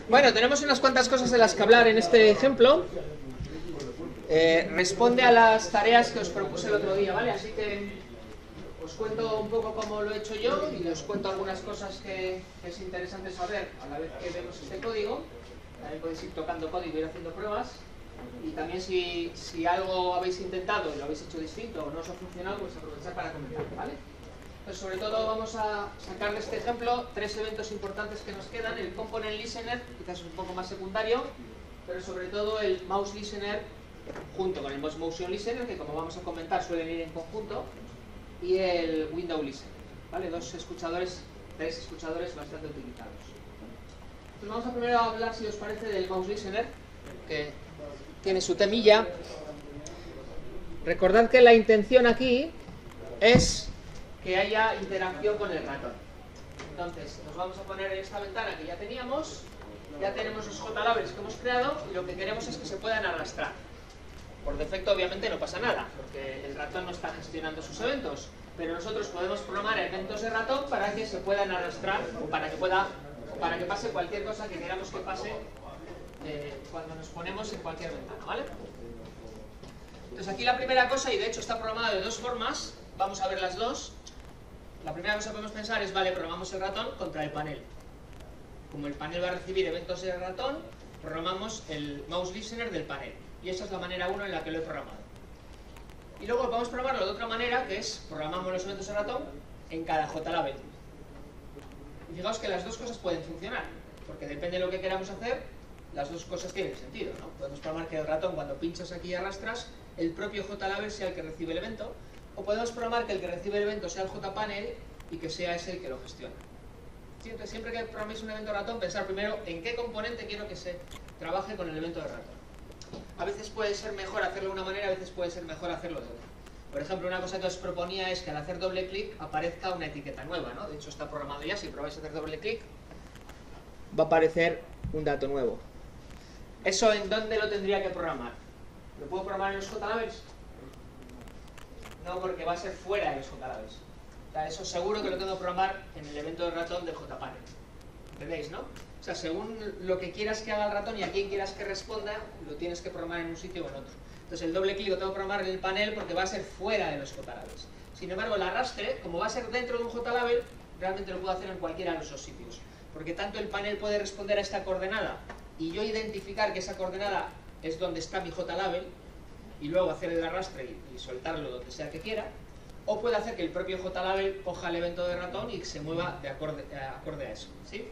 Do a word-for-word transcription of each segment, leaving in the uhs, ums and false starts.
Bueno, tenemos unas cuantas cosas de las que hablar en este ejemplo. Eh, responde a las tareas que os propuse el otro día, ¿vale? Así que os cuento un poco cómo lo he hecho yo y os cuento algunas cosas que, que es interesante saber a la vez que vemos este código. También podéis ir tocando código y ir haciendo pruebas. Y también si, si algo habéis intentado y lo habéis hecho distinto o no os ha funcionado, pues aprovechar para comentar, ¿vale? Pues sobre todo vamos a sacar de este ejemplo tres eventos importantes que nos quedan. El component listener, quizás es un poco más secundario, pero sobre todo el mouse listener junto con el motion listener, que como vamos a comentar suelen ir en conjunto, y el window listener, ¿vale? Dos escuchadores, tres escuchadores bastante utilizados. Entonces vamos a primero hablar, si os parece, del mouse listener, que tiene su temilla. Recordad que la intención aquí es que haya interacción con el ratón. Entonces, nos vamos a poner en esta ventana que ya teníamos, ya tenemos los JLabels que hemos creado y lo que queremos es que se puedan arrastrar. Por defecto, obviamente, no pasa nada, porque el ratón no está gestionando sus eventos, pero nosotros podemos programar eventos de ratón para que se puedan arrastrar o para que pueda, o para que pase cualquier cosa que queramos que pase eh, cuando nos ponemos en cualquier ventana, ¿vale? Entonces, aquí la primera cosa, y de hecho está programada de dos formas, vamos a ver las dos. La primera cosa que podemos pensar es, vale, programamos el ratón contra el panel. Como el panel va a recibir eventos del ratón, programamos el mouse listener del panel. Y esa es la manera uno en la que lo he programado. Y luego podemos programarlo de otra manera, que es, programamos los eventos del ratón en cada JLabel. Y fijaos que las dos cosas pueden funcionar, porque depende de lo que queramos hacer, las dos cosas tienen sentido, ¿no? Podemos programar que el ratón, cuando pinchas aquí y arrastras, el propio JLabel sea el que recibe el evento, o podemos programar que el que recibe el evento sea el JPanel y que sea ese el que lo gestiona. Siempre, siempre que programéis un evento de ratón, pensar primero en qué componente quiero que se trabaje con el evento de ratón. A veces puede ser mejor hacerlo de una manera, a veces puede ser mejor hacerlo de otra. Por ejemplo, una cosa que os proponía es que al hacer doble clic aparezca una etiqueta nueva, ¿no? De hecho está programado ya, si probáis a hacer doble clic va a aparecer un dato nuevo. ¿Eso en dónde lo tendría que programar? ¿Lo puedo programar en los JLabels? No, porque va a ser fuera de los JLabels. O sea, eso seguro que lo tengo que programar en el evento del ratón del JPanel. ¿Entendéis, no? O sea, según lo que quieras que haga el ratón y a quién quieras que responda, lo tienes que programar en un sitio o en otro. Entonces el doble clic lo tengo que programar en el panel porque va a ser fuera de los JLabels. Sin embargo, el arrastre, como va a ser dentro de un JLabel, realmente lo puedo hacer en cualquiera de los dos sitios. Porque tanto el panel puede responder a esta coordenada y yo identificar que esa coordenada es donde está mi JLabel, y luego hacer el arrastre y, y soltarlo donde sea que quiera, o puede hacer que el propio JLabel coja el evento de ratón y se mueva de acorde, eh, acorde a eso, ¿sí?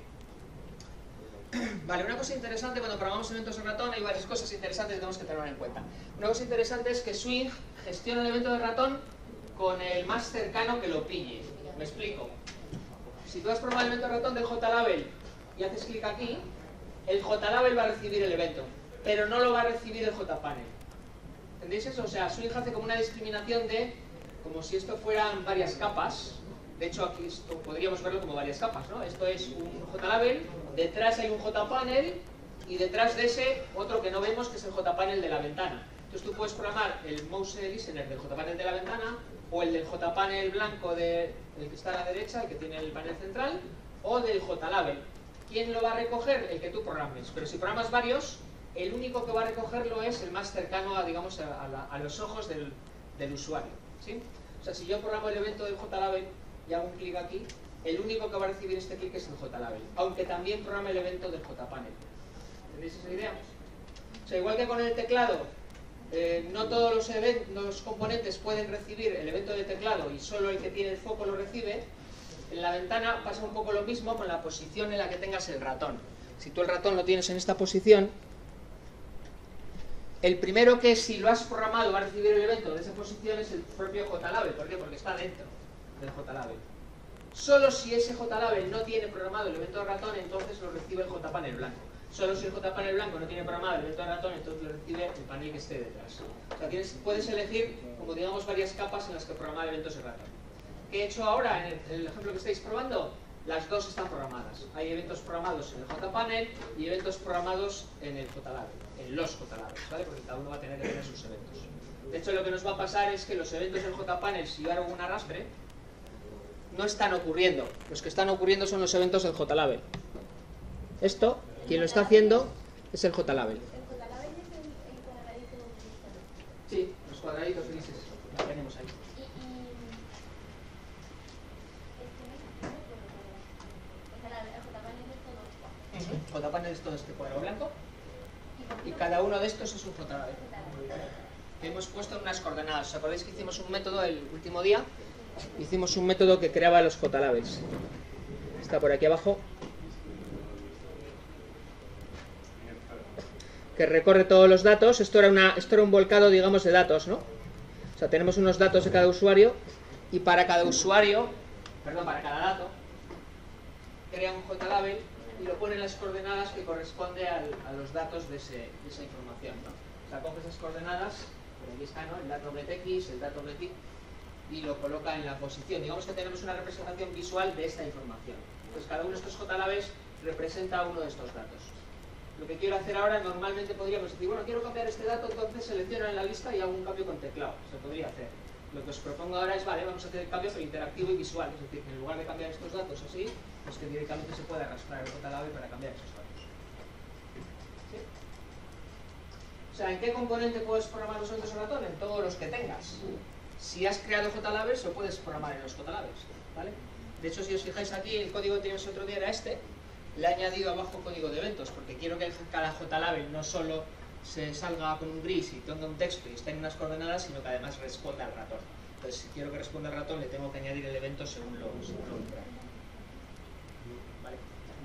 Vale, una cosa interesante cuando programamos eventos de ratón, hay varias cosas interesantes que tenemos que tener en cuenta. Una cosa interesante es que Swing gestiona el evento de ratón con el más cercano que lo pille. Me explico. Si tú has programado el evento de ratón del JLabel y haces clic aquí, el JLabel va a recibir el evento, pero no lo va a recibir el JPanel. ¿Entendéis eso? O sea, Swing hace como una discriminación de, como si esto fueran varias capas. De hecho, aquí esto podríamos verlo como varias capas, ¿no? Esto es un JLabel, detrás hay un JPanel y detrás de ese otro que no vemos, que es el JPanel de la ventana. Entonces tú puedes programar el mouse listener del JPanel de la ventana o el del JPanel blanco de, el que está a la derecha, el que tiene el panel central, o del JLabel. ¿Quién lo va a recoger? El que tú programes. Pero si programas varios, el único que va a recogerlo es el más cercano a, digamos, a, a, la, a los ojos del, del usuario, ¿sí? O sea, si yo programo el evento del JLabel y hago un clic aquí, el único que va a recibir este clic es el JLabel, aunque también programe el evento del JPanel. ¿Entendéis esa idea? O sea, igual que con el teclado, eh, no todos los, los componentes pueden recibir el evento de teclado y solo el que tiene el foco lo recibe, en la ventana pasa un poco lo mismo con la posición en la que tengas el ratón. Si tú el ratón lo tienes en esta posición, el primero que, si lo has programado, va a recibir el evento de esa posición es el propio JLabel. ¿Por qué? Porque está dentro del JLabel. Solo si ese JLabel no tiene programado el evento de ratón, entonces lo recibe el JPanel blanco. Solo si el JPanel blanco no tiene programado el evento de ratón, entonces lo recibe el panel que esté detrás. O sea, tienes, puedes elegir, como digamos, varias capas en las que programar eventos de ratón. ¿Qué he hecho ahora en el, en el ejemplo que estáis probando? Las dos están programadas. Hay eventos programados en el JPanel y eventos programados en el JLabel, en los JLabels, ¿vale? Porque cada uno va a tener que tener sus eventos. De hecho, lo que nos va a pasar es que los eventos del JPanel, si yo hago un arrastre, no están ocurriendo. Los que están ocurriendo son los eventos del JLabel. Esto Quien lo está haciendo es el JLabel. ¿El JLabel es el, el cuadradito gris? Sí, los cuadraditos grises, los tenemos ahí. Y, y es que no, no puedo, o sea, el JPanel es todo. JPanel es todo este cuadro blanco y cada uno de estos es un JLabel. Que hemos puesto unas coordenadas. ¿Os acordáis que hicimos un método el último día? Hicimos un método que creaba los JLabels. Está por aquí abajo. Que recorre todos los datos. Esto era, una, esto era un volcado, digamos, de datos, ¿no? O sea, tenemos unos datos de cada usuario y para cada usuario, perdón, para cada dato, crea un JLabel y lo pone en las coordenadas que corresponde al, a los datos de, ese, de esa información, ¿no? O sea, coge esas coordenadas, por aquí está, ¿no? El dato getX, el dato getY, y lo coloca en la posición. Digamos que tenemos una representación visual de esta información. Entonces, cada uno de estos JLabels representa uno de estos datos. Lo que quiero hacer ahora, normalmente podríamos decir, bueno, quiero cambiar este dato, entonces selecciono en la lista y hago un cambio con teclado. Se podría hacer. Lo que os propongo ahora es, vale, vamos a hacer el cambio pero interactivo y visual. Es decir, que en lugar de cambiar estos datos así, pues que directamente se pueda arrastrar el JLabel para cambiar esos datos. ¿Sí? O sea, ¿en qué componente puedes programar los eventos de ratón? En todos los que tengas. Si has creado JLabels, lo puedes programar en los JLabels, ¿vale? De hecho, si os fijáis aquí, el código que teníamos otro día era este. Le he añadido abajo código de eventos, porque quiero que cada JLabel no solo se salga con un gris y tenga un texto y esté en unas coordenadas, sino que además responda al ratón. Entonces, si quiero que responda al ratón, le tengo que añadir el evento según lo según lo que ¿Vale?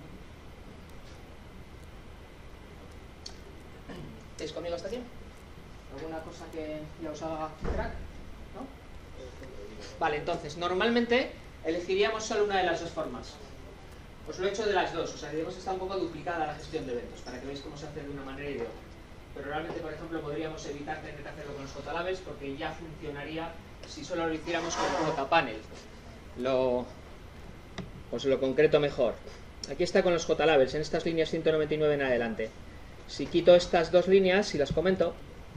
¿Estáis conmigo hasta aquí? ¿Alguna cosa que ya os haga crack? ¿No? Vale, entonces, normalmente elegiríamos solo una de las dos formas. Os lo he hecho de las dos, o sea, digamos que está un poco duplicada la gestión de eventos, para que veáis cómo se hace de una manera y de otra. Pero realmente, por ejemplo, podríamos evitar tener que hacerlo con los JLabels, porque ya funcionaría si solo lo hiciéramos con el JPanel. Lo, os lo concreto mejor. Aquí está con los JLabels, en estas líneas ciento noventa y nueve en adelante. Si quito estas dos líneas y las comento,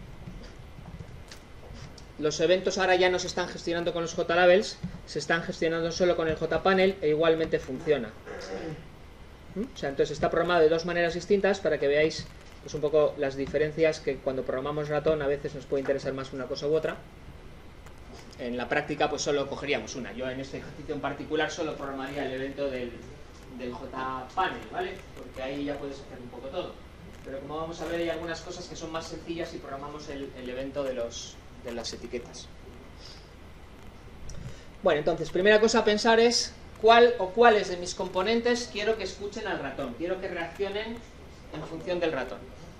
los eventos ahora ya no se están gestionando con los JLabels, se están gestionando solo con el JPanel e igualmente funciona. O sea, entonces está programado de dos maneras distintas para que veáis pues, un poco las diferencias que cuando programamos ratón a veces nos puede interesar más una cosa u otra. En la práctica pues solo cogeríamos una. Yo en este ejercicio en particular solo programaría el evento del, del JPanel, ¿vale? Porque ahí ya puedes hacer un poco todo. Pero como vamos a ver hay algunas cosas que son más sencillas si programamos el, el evento de los de las etiquetas. Bueno, entonces, primera cosa a pensar es cuál o cuáles de mis componentes quiero que escuchen al ratón, quiero que reaccionen en función del ratón.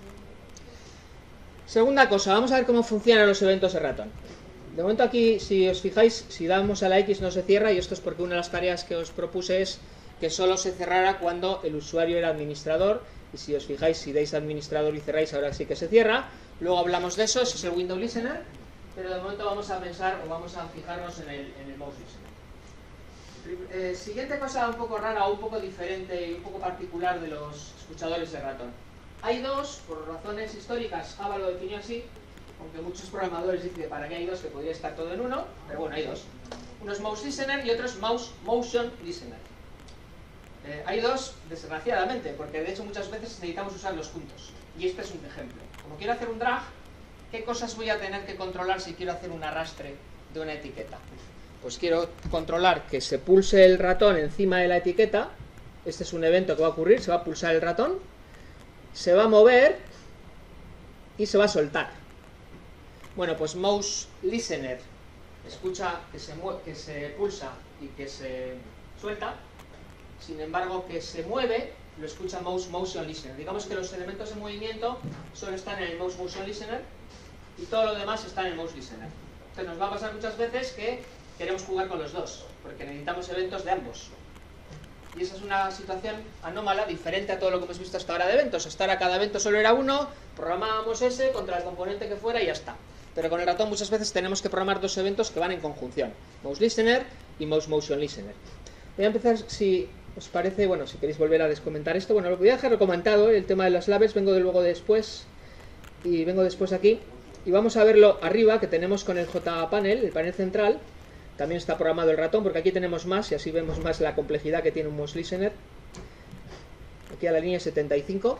Segunda cosa, vamos a ver cómo funcionan los eventos de ratón. De momento aquí, si os fijáis, si damos a la X no se cierra, y esto es porque una de las tareas que os propuse es que solo se cerrara cuando el usuario era administrador, y si os fijáis, si dais a administrador y cerráis, ahora sí que se cierra. Luego hablamos de eso, eso es el Window Listener. Pero de momento vamos a pensar o vamos a fijarnos en el, en el mouse listener. Eh, siguiente cosa un poco rara o un poco diferente y un poco particular de los escuchadores de ratón. Hay dos, por razones históricas, Java lo definió así, aunque muchos programadores dicen que para qué hay dos, que podría estar todo en uno, pero bueno, hay dos. Uno es mouse listener y otro es mouse motion listener. Eh, hay dos, desgraciadamente, porque de hecho muchas veces necesitamos usarlos juntos. Y este es un ejemplo. Como quiero hacer un drag, ¿qué cosas voy a tener que controlar si quiero hacer un arrastre de una etiqueta? Pues quiero controlar que se pulse el ratón encima de la etiqueta. Este es un evento que va a ocurrir, se va a pulsar el ratón, se va a mover y se va a soltar. Bueno, pues mouse listener escucha que se, que se pulsa y que se suelta. Sin embargo, que se mueve lo escucha mouse motion listener. Digamos que los elementos de movimiento solo están en el mouse motion listener y todo lo demás está en el mouse listener. Entonces nos va a pasar muchas veces que queremos jugar con los dos, porque necesitamos eventos de ambos. Y esa es una situación anómala, diferente a todo lo que hemos visto hasta ahora de eventos. Hasta ahora cada evento solo era uno, programábamos ese contra el componente que fuera y ya está. Pero con el ratón muchas veces tenemos que programar dos eventos que van en conjunción. Mouse listener y mouse motion listener. Voy a empezar, si os parece, bueno, si queréis volver a descomentar esto. Bueno, lo voy a dejar comentado, el tema de las labels, vengo de luego después. Y vengo después aquí. Y vamos a verlo arriba, que tenemos con el JPanel, el panel central. También está programado el ratón, porque aquí tenemos más, y así vemos más la complejidad que tiene un mouse listener. aquí a la línea setenta y cinco.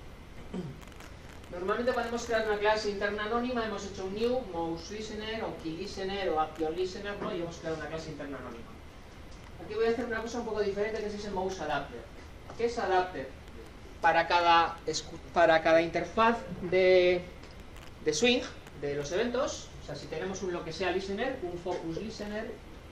Normalmente cuando hemos creado una clase interna anónima hemos hecho un new, mouse listener, o key listener, o action listener, ¿no? Y hemos creado una clase interna anónima. Aquí voy a hacer una cosa un poco diferente, que es ese mouse adapter. ¿Qué es adapter? Para cada, para cada interfaz de, de swing, de los eventos, o sea, si tenemos un lo que sea listener, un focus listener,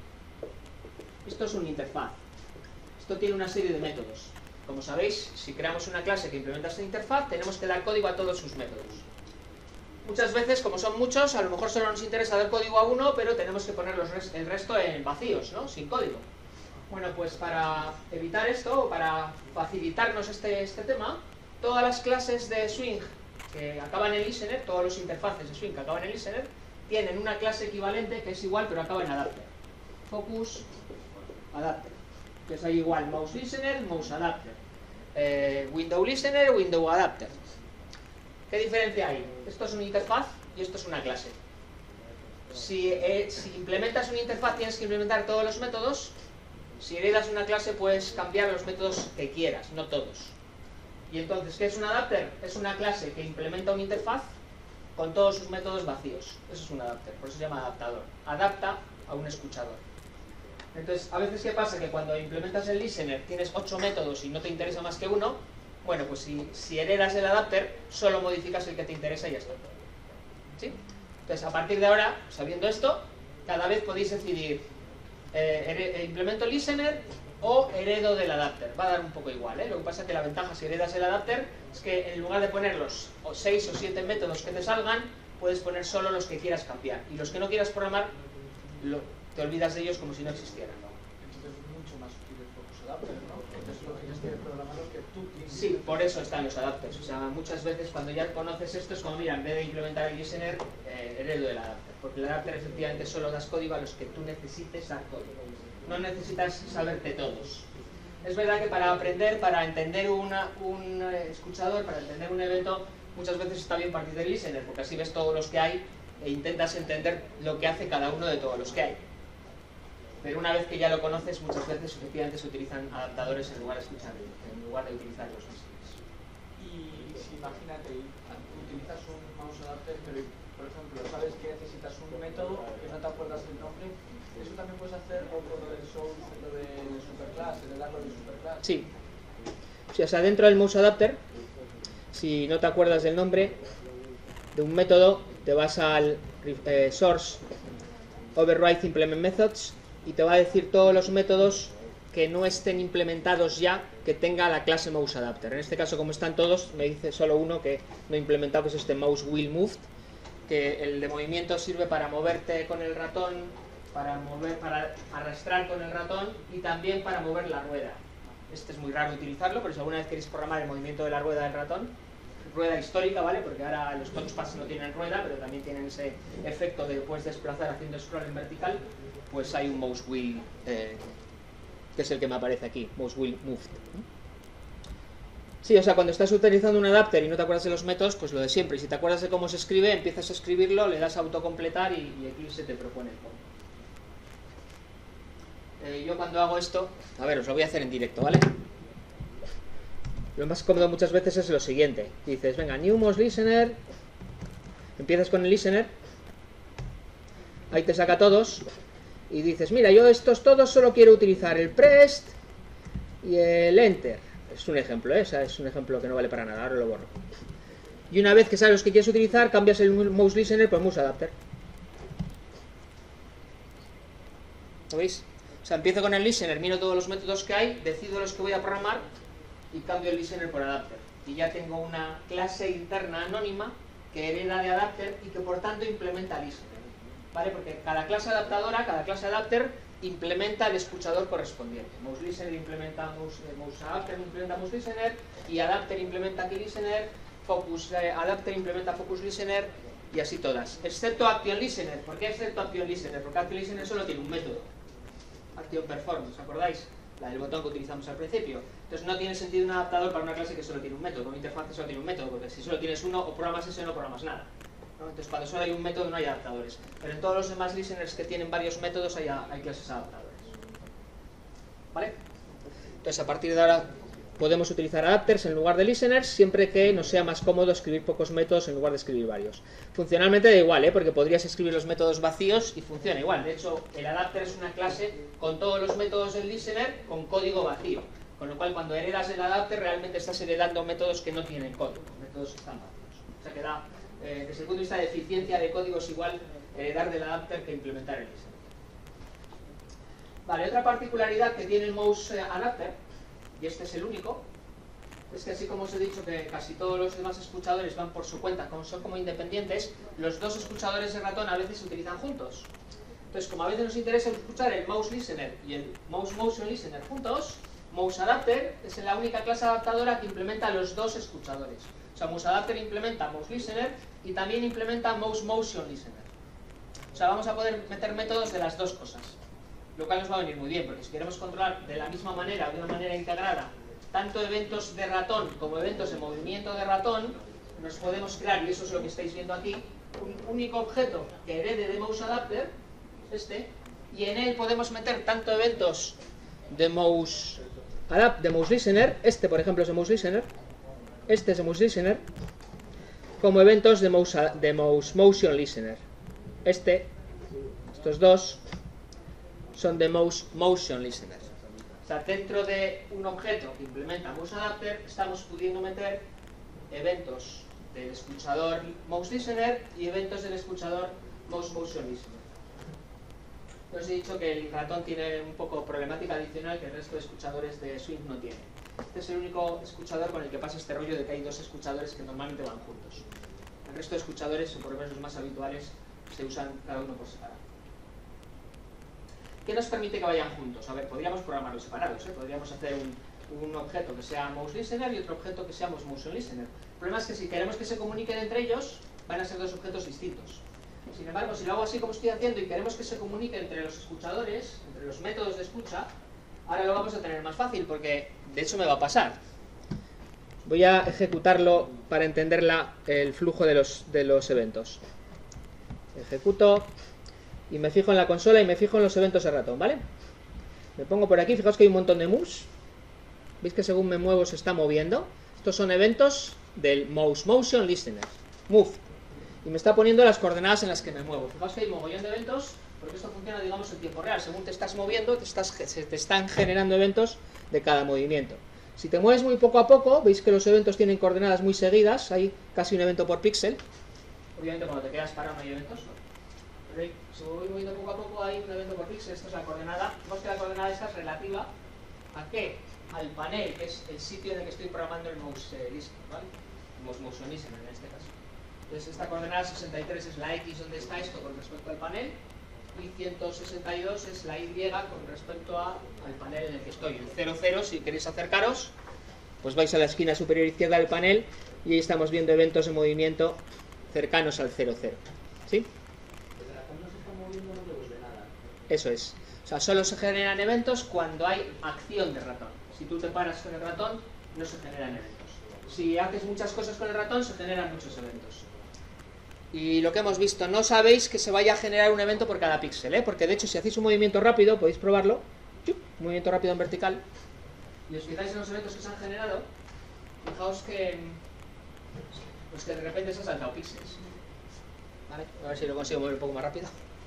esto es una interfaz. Esto tiene una serie de métodos. Como sabéis, si creamos una clase que implementa esta interfaz, tenemos que dar código a todos sus métodos. Muchas veces, como son muchos, a lo mejor solo nos interesa dar código a uno, pero tenemos que poner los res el resto en vacíos, ¿no? Sin código. Bueno, pues para evitar esto, o para facilitarnos este, este tema, todas las clases de swing que acaban en listener, todos los interfaces de swing que acaban en listener, tienen una clase equivalente que es igual, pero acaba en adapter. Focus adapter. Que es ahí igual mouse listener, mouse adapter. Eh, window listener, window adapter. ¿Qué diferencia hay? Esto es una interfaz y esto es una clase. Si, eh, si implementas una interfaz tienes que implementar todos los métodos. Si heredas una clase puedes cambiar los métodos que quieras, no todos. Y entonces, ¿qué es un adapter? Es una clase que implementa una interfaz con todos sus métodos vacíos. Eso es un adapter, por eso se llama adaptador. Adapta a un escuchador. Entonces, a veces, ¿qué pasa? Que cuando implementas el listener tienes ocho métodos y no te interesa más que uno. Bueno, pues si, si heredas el adapter, solo modificas el que te interesa y ya está. ¿Sí? Entonces, a partir de ahora, sabiendo esto, cada vez podéis decidir eh, implemento el listener o heredo del adapter. Va a dar un poco igual, ¿eh? Lo que pasa es que la ventaja si heredas el adapter es que en lugar de poner los seis o siete métodos que te salgan, puedes poner solo los que quieras cambiar. Y los que no quieras programar, lo, te olvidas de ellos como si no existieran. Entonces es mucho más útil el focus adapter, ¿no? Entonces lo que tienes que programar los que tú tienes. Sí, por eso están los adapters. O sea, muchas veces cuando ya conoces esto es como, mira, en vez de implementar el listener, eh, heredo el adapter. Porque el adapter efectivamente solo das código a los que tú necesites dar código. No necesitas saberte todos. Es verdad que para aprender, para entender una, un escuchador, para entender un evento, muchas veces está bien partir del listener, porque así ves todos los que hay e intentas entender lo que hace cada uno de todos los que hay. Pero una vez que ya lo conoces, muchas veces efectivamente se utilizan adaptadores en lugar de, escuchar, en lugar de utilizar los listeners. Y si imagínate, utilizas un mouse adapter, pero por ejemplo, sabes que necesitas un método que no te acuerdas del nombre, ¿eso también puedes hacer o con lo del source, lo de superclass, el darlo de superclass? Sí. O sea, dentro del mouse adapter, si no te acuerdas del nombre de un método, te vas al eh, source override implement methods y te va a decir todos los métodos que no estén implementados ya, que tenga la clase mouse adapter. En este caso, como están todos, me dice solo uno que no he implementado, que es este mouse wheel moved, que el de movimiento sirve para moverte con el ratón, para mover, para arrastrar con el ratón y también para mover la rueda. Este es muy raro utilizarlo, pero si alguna vez queréis programar el movimiento de la rueda del ratón, rueda histórica, ¿vale? Porque ahora los touchpads no tienen rueda, pero también tienen ese efecto de puedes desplazar haciendo scroll en vertical, pues hay un mouse wheel, eh, que es el que me aparece aquí, mouse wheel moved. Sí, o sea, cuando estás utilizando un adapter y no te acuerdas de los métodos, pues lo de siempre. Si te acuerdas de cómo se escribe, empiezas a escribirlo, le das a autocompletar y, y aquí se te propone el código. Eh, yo cuando hago esto, a ver, os lo voy a hacer en directo, ¿vale? Lo más cómodo muchas veces es lo siguiente. Dices, venga, new mouse listener, empiezas con el listener, ahí te saca todos, y dices, mira, yo estos todos solo quiero utilizar el prest y el enter. Es un ejemplo, ¿eh? O sea, es un ejemplo que no vale para nada, ahora lo borro. Y una vez que sabes los que quieres utilizar, cambias el mouse listener por mouse adapter. ¿Lo veis? O sea, empiezo con el listener, miro todos los métodos que hay, decido los que voy a programar y cambio el listener por adapter. Y ya tengo una clase interna anónima que hereda de adapter y que por tanto implementa listener. ¿Vale? Porque cada clase adaptadora, cada clase adapter implementa el escuchador correspondiente. Mouse listener implementa mouse, eh, mouse adapter implementa mouse listener y adapter implementa key listener, focus eh, adapter implementa focus listener y así todas. Excepto action listener. ¿Por qué excepto action listener? Porque action listener solo tiene un método. Action performance, ¿os acordáis? La del botón que utilizamos al principio. Entonces no tiene sentido un adaptador para una clase que solo tiene un método. Una interfaz que solo tiene un método, porque si solo tienes uno, o programas ese o no programas nada. ¿No? Entonces cuando solo hay un método no hay adaptadores. Pero en todos los demás listeners que tienen varios métodos hay, hay clases adaptadores. ¿Vale? Entonces a partir de ahora podemos utilizar adapters en lugar de listeners, siempre que nos sea más cómodo escribir pocos métodos en lugar de escribir varios. Funcionalmente da igual, ¿eh? Porque podrías escribir los métodos vacíos y funciona igual. De hecho, el adapter es una clase con todos los métodos del listener con código vacío. Con lo cual, cuando heredas el adapter, realmente estás heredando métodos que no tienen código, métodos que están vacíos. O sea que da, eh, desde el punto de vista de eficiencia de código, es igual heredar del adapter que implementar el listener. Vale, otra particularidad que tiene el mouse adapter, y este es el único, es que así como os he dicho que casi todos los demás escuchadores van por su cuenta, como son como independientes, los dos escuchadores de ratón a veces se utilizan juntos. Entonces, como a veces nos interesa escuchar el mouse listener y el mouse motion listener juntos, mouse adapter es la única clase adaptadora que implementa los dos escuchadores. O sea, mouse adapter implementa mouse listener y también implementa mouse motion listener. O sea, vamos a poder meter métodos de las dos cosas, lo cual nos va a venir muy bien, porque si queremos controlar de la misma manera, de una manera integrada, tanto eventos de ratón como eventos de movimiento de ratón, nos podemos crear, y eso es lo que estáis viendo aquí, un único objeto que herede de mouse adapter, este, y en él podemos meter tanto eventos de mouse adapt, de mouse listener, este por ejemplo es de mouse listener, este es de mouse listener, como eventos de mouse, de mouse motion listener. Este, estos dos, son de mouse motion listener. O sea, dentro de un objeto que implementa mouse adapter, estamos pudiendo meter eventos del escuchador mouse listener y eventos del escuchador mouse motion listener. Os he dicho que el ratón tiene un poco problemática adicional que el resto de escuchadores de Swing no tiene. Este es el único escuchador con el que pasa este rollo de que hay dos escuchadores que normalmente van juntos. El resto de escuchadores, o por lo menos los más habituales, se usan cada uno por separado. ¿Qué nos permite que vayan juntos? A ver, podríamos programarlos separados, ¿eh? Podríamos hacer un, un objeto que sea mouse listener y otro objeto que sea mouse motion listener. El problema es que si queremos que se comuniquen entre ellos, van a ser dos objetos distintos. Sin embargo, si lo hago así como estoy haciendo y queremos que se comunique entre los escuchadores, entre los métodos de escucha, ahora lo vamos a tener más fácil, porque de hecho me va a pasar. Voy a ejecutarlo para entender la, el flujo de los, de los eventos. Ejecuto y me fijo en la consola y me fijo en los eventos de ratón, ¿vale? Me pongo por aquí, fijaos que hay un montón de moves. ¿Veis que según me muevo se está moviendo? Estos son eventos del mouse motion listener, move. Y me está poniendo las coordenadas en las que me muevo. Fijaos que hay un mogollón de eventos, porque esto funciona, digamos, en tiempo real. Según te estás moviendo, te, estás, se te están generando eventos de cada movimiento. Si te mueves muy poco a poco, veis que los eventos tienen coordenadas muy seguidas, hay casi un evento por píxel. Obviamente cuando te quedas parado no hay eventos, ¿no? Pero si me voy moviendo poco a poco hay un evento por píxel. Esto es la coordenada. Vemos que la coordenada esta es relativa ¿a qué? Al panel, que es el sitio en el que estoy programando el mouse eh, listener, ¿vale? El mouse motion listener en este caso. Entonces esta coordenada sesenta y tres es la X donde está esto con respecto al panel, y ciento sesenta y dos es la Y con respecto a, al panel en el que estoy. El cero cero, si queréis acercaros, pues vais a la esquina superior izquierda del panel y ahí estamos viendo eventos de movimiento cercanos al cero cero. ¿Sí? El ratón no se está moviendo, no devuelve nada. Eso es. O sea, solo se generan eventos cuando hay acción de ratón. Si tú te paras con el ratón, no se generan eventos. Si haces muchas cosas con el ratón, se generan muchos eventos. Y lo que hemos visto, no sabéis que se vaya a generar un evento por cada píxel, ¿eh? Porque de hecho si hacéis un movimiento rápido, podéis probarlo, un movimiento rápido en vertical, y os fijáis en los eventos que se han generado, fijaos que, pues que de repente se han saltado píxeles. ¿Vale? A ver si lo consigo mover un poco más rápido.